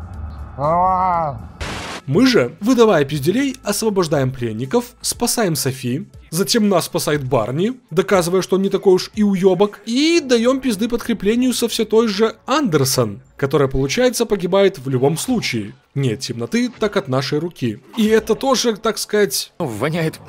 Мы же, выдавая пизделей, освобождаем пленников, спасаем Софи, затем нас спасает Барни, доказывая, что он не такой уж и уебок, и даем пизды подкреплению со все той же Андерсон, которая, получается, погибает в любом случае. Нет темноты, так от нашей руки. И это тоже, так сказать... Воняет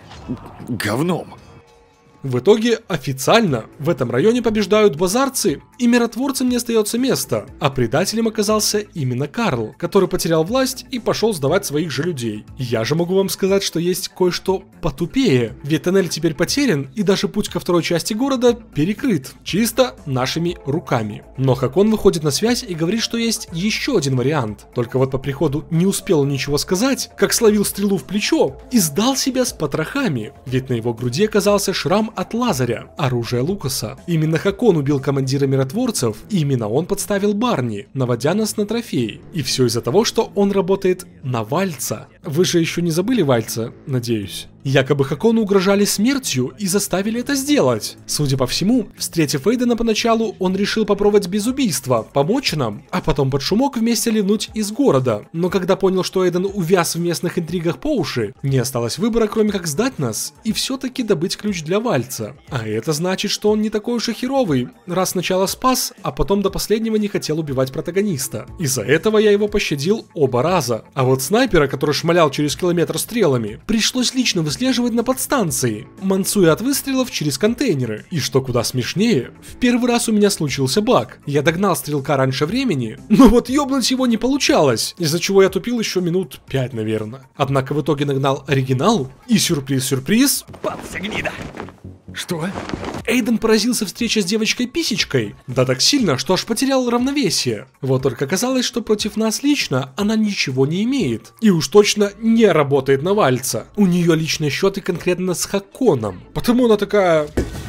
говном. В итоге официально в этом районе побеждают базарцы, и миротворцам не остается места, а предателем оказался именно Карл, который потерял власть и пошел сдавать своих же людей. Я же могу вам сказать, что есть кое-что потупее, ведь тоннель теперь потерян, и даже путь ко второй части города перекрыт, чисто нашими руками. Но Хакон выходит на связь и говорит, что есть еще один вариант, только вот по приходу не успел ничего сказать, как словил стрелу в плечо и сдал себя с потрохами, ведь на его груди оказался шрам от Лазаря, оружие Лукаса. Именно Хакон убил командира миротворцев, и именно он подставил Барни, наводя нас на трофей. И все из-за того, что он работает на Вальца. Вы же еще не забыли Вальца, надеюсь? Якобы Хакону угрожали смертью и заставили это сделать. Судя по всему, встретив Эйдена поначалу, он решил попробовать без убийства, помочь нам, а потом под шумок вместе ливнуть из города. Но когда понял, что Эйден увяз в местных интригах по уши, не осталось выбора, кроме как сдать нас и все-таки добыть ключ для Вальца. А это значит, что он не такой уж и херовый, раз сначала спас, а потом до последнего не хотел убивать протагониста. Из-за этого я его пощадил оба раза. А вот снайпера, который шмалял через километр стрелами, пришлось лично выслеживать на подстанции, мансуя от выстрелов через контейнеры. И что куда смешнее, в первый раз у меня случился баг. Я догнал стрелка раньше времени, но вот ёбнуть его не получалось, из-за чего я тупил еще минут пять, наверное. Однако в итоге нагнал оригинал, и сюрприз-сюрприз... Папся гнида! Что? Эйден поразился встрече с девочкой-писечкой, да так сильно, что аж потерял равновесие. Вот только оказалось, что против нас лично она ничего не имеет. И уж точно не работает на Вальца. У нее личные счеты конкретно с Хаконом. Потому она такая...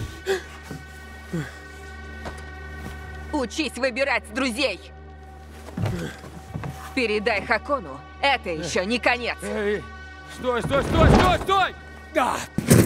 Учись выбирать друзей. Передай Хакону, это еще не конец. Эй, стой, стой, стой, стой, стой! Да!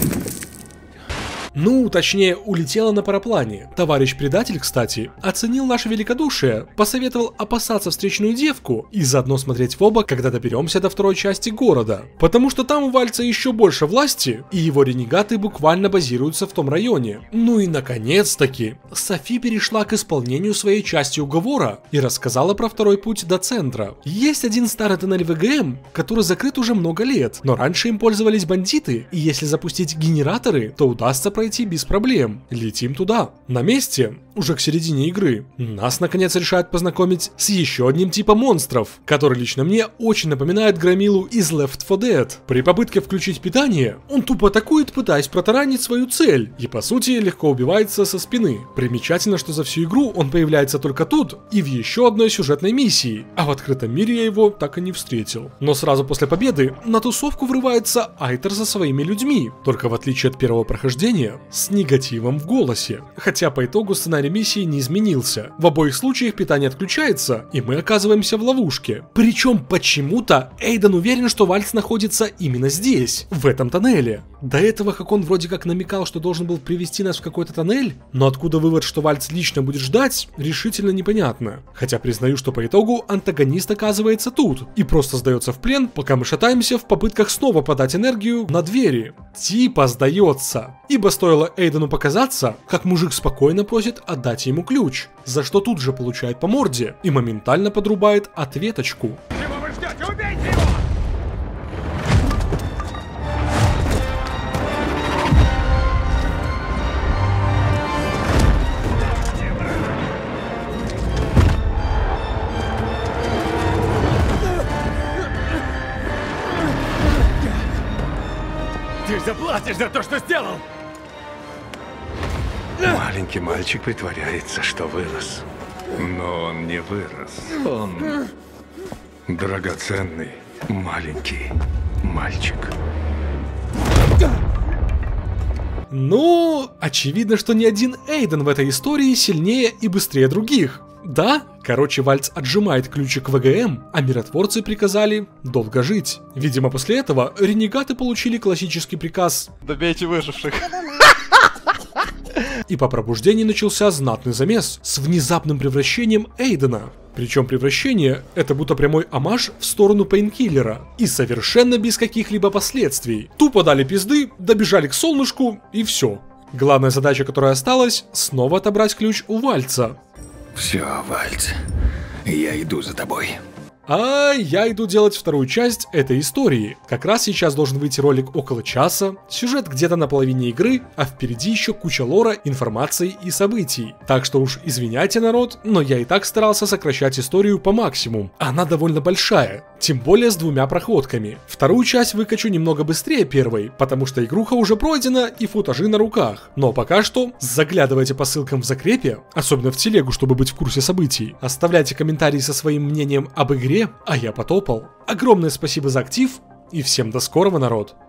Ну, точнее, улетела на параплане. Товарищ-предатель, кстати, оценил наше великодушие, посоветовал опасаться встречную девку и заодно смотреть в оба, когда доберемся до второй части города. Потому что там у Вальца еще больше власти, и его ренегаты буквально базируются в том районе. Ну и наконец-таки, Софи перешла к исполнению своей части уговора и рассказала про второй путь до центра. Есть один старый тоннель вэ гэ эм, который закрыт уже много лет, но раньше им пользовались бандиты, и если запустить генераторы, то удастся пройти без проблем. Летим туда. На месте, уже к середине игры, нас наконец решают познакомить с еще одним типом монстров, который лично мне очень напоминает громилу из Left фор Dead. При попытке включить питание, он тупо атакует, пытаясь протаранить свою цель, и по сути легко убивается со спины. Примечательно, что за всю игру он появляется только тут и в еще одной сюжетной миссии, а в открытом мире я его так и не встретил. Но сразу после победы на тусовку врывается Айтер со своими людьми, только в отличие от первого прохождения, с негативом в голосе. Хотя по итогу сценарий миссии не изменился. В обоих случаях питание отключается, и мы оказываемся в ловушке. Причем почему-то Эйден уверен, что Вальц находится именно здесь, в этом тоннеле. До этого Хакон вроде как намекал, что должен был привести нас в какой-то тоннель, но откуда вывод, что Вальц лично будет ждать, решительно непонятно. Хотя признаю, что по итогу антагонист оказывается тут и просто сдается в плен, пока мы шатаемся в попытках снова подать энергию на двери. Типа сдается. Ибо стоило Эйдену показаться, как мужик спокойно просит отдать ему ключ, за что тут же получает по морде и моментально подрубает ответочку. Чего вы ждете? Убейте его! Ты заплатишь за то, что сделал! Маленький мальчик притворяется, что вырос. Но он не вырос. Он драгоценный маленький мальчик. Ну, очевидно, что ни один Эйден в этой истории сильнее и быстрее других. Да, короче, Вальц отжимает ключик вэ гэ эм, а миротворцы приказали долго жить. Видимо, после этого ренегаты получили классический приказ «Добейте выживших». И по пробуждении начался знатный замес с внезапным превращением Эйдена. Причем превращение — это будто прямой омаж в сторону Пейнкиллера. И совершенно без каких-либо последствий. Тупо дали пизды, добежали к солнышку и все. Главная задача, которая осталась, снова отобрать ключ у Вальца. Все, Вальц, я иду за тобой. А я иду делать вторую часть этой истории. Как раз сейчас должен выйти ролик около часа, сюжет где-то на половине игры, а впереди еще куча лора, информации и событий. Так что уж извиняйте, народ, но я и так старался сокращать историю по максимуму. Она довольно большая, тем более с двумя проходками. Вторую часть выкачу немного быстрее первой, потому что игруха уже пройдена и футажи на руках. Но пока что заглядывайте по ссылкам в закрепе, особенно в телегу, чтобы быть в курсе событий. Оставляйте комментарии со своим мнением об игре, а я потопал. Огромное спасибо за актив и всем до скорого, народ.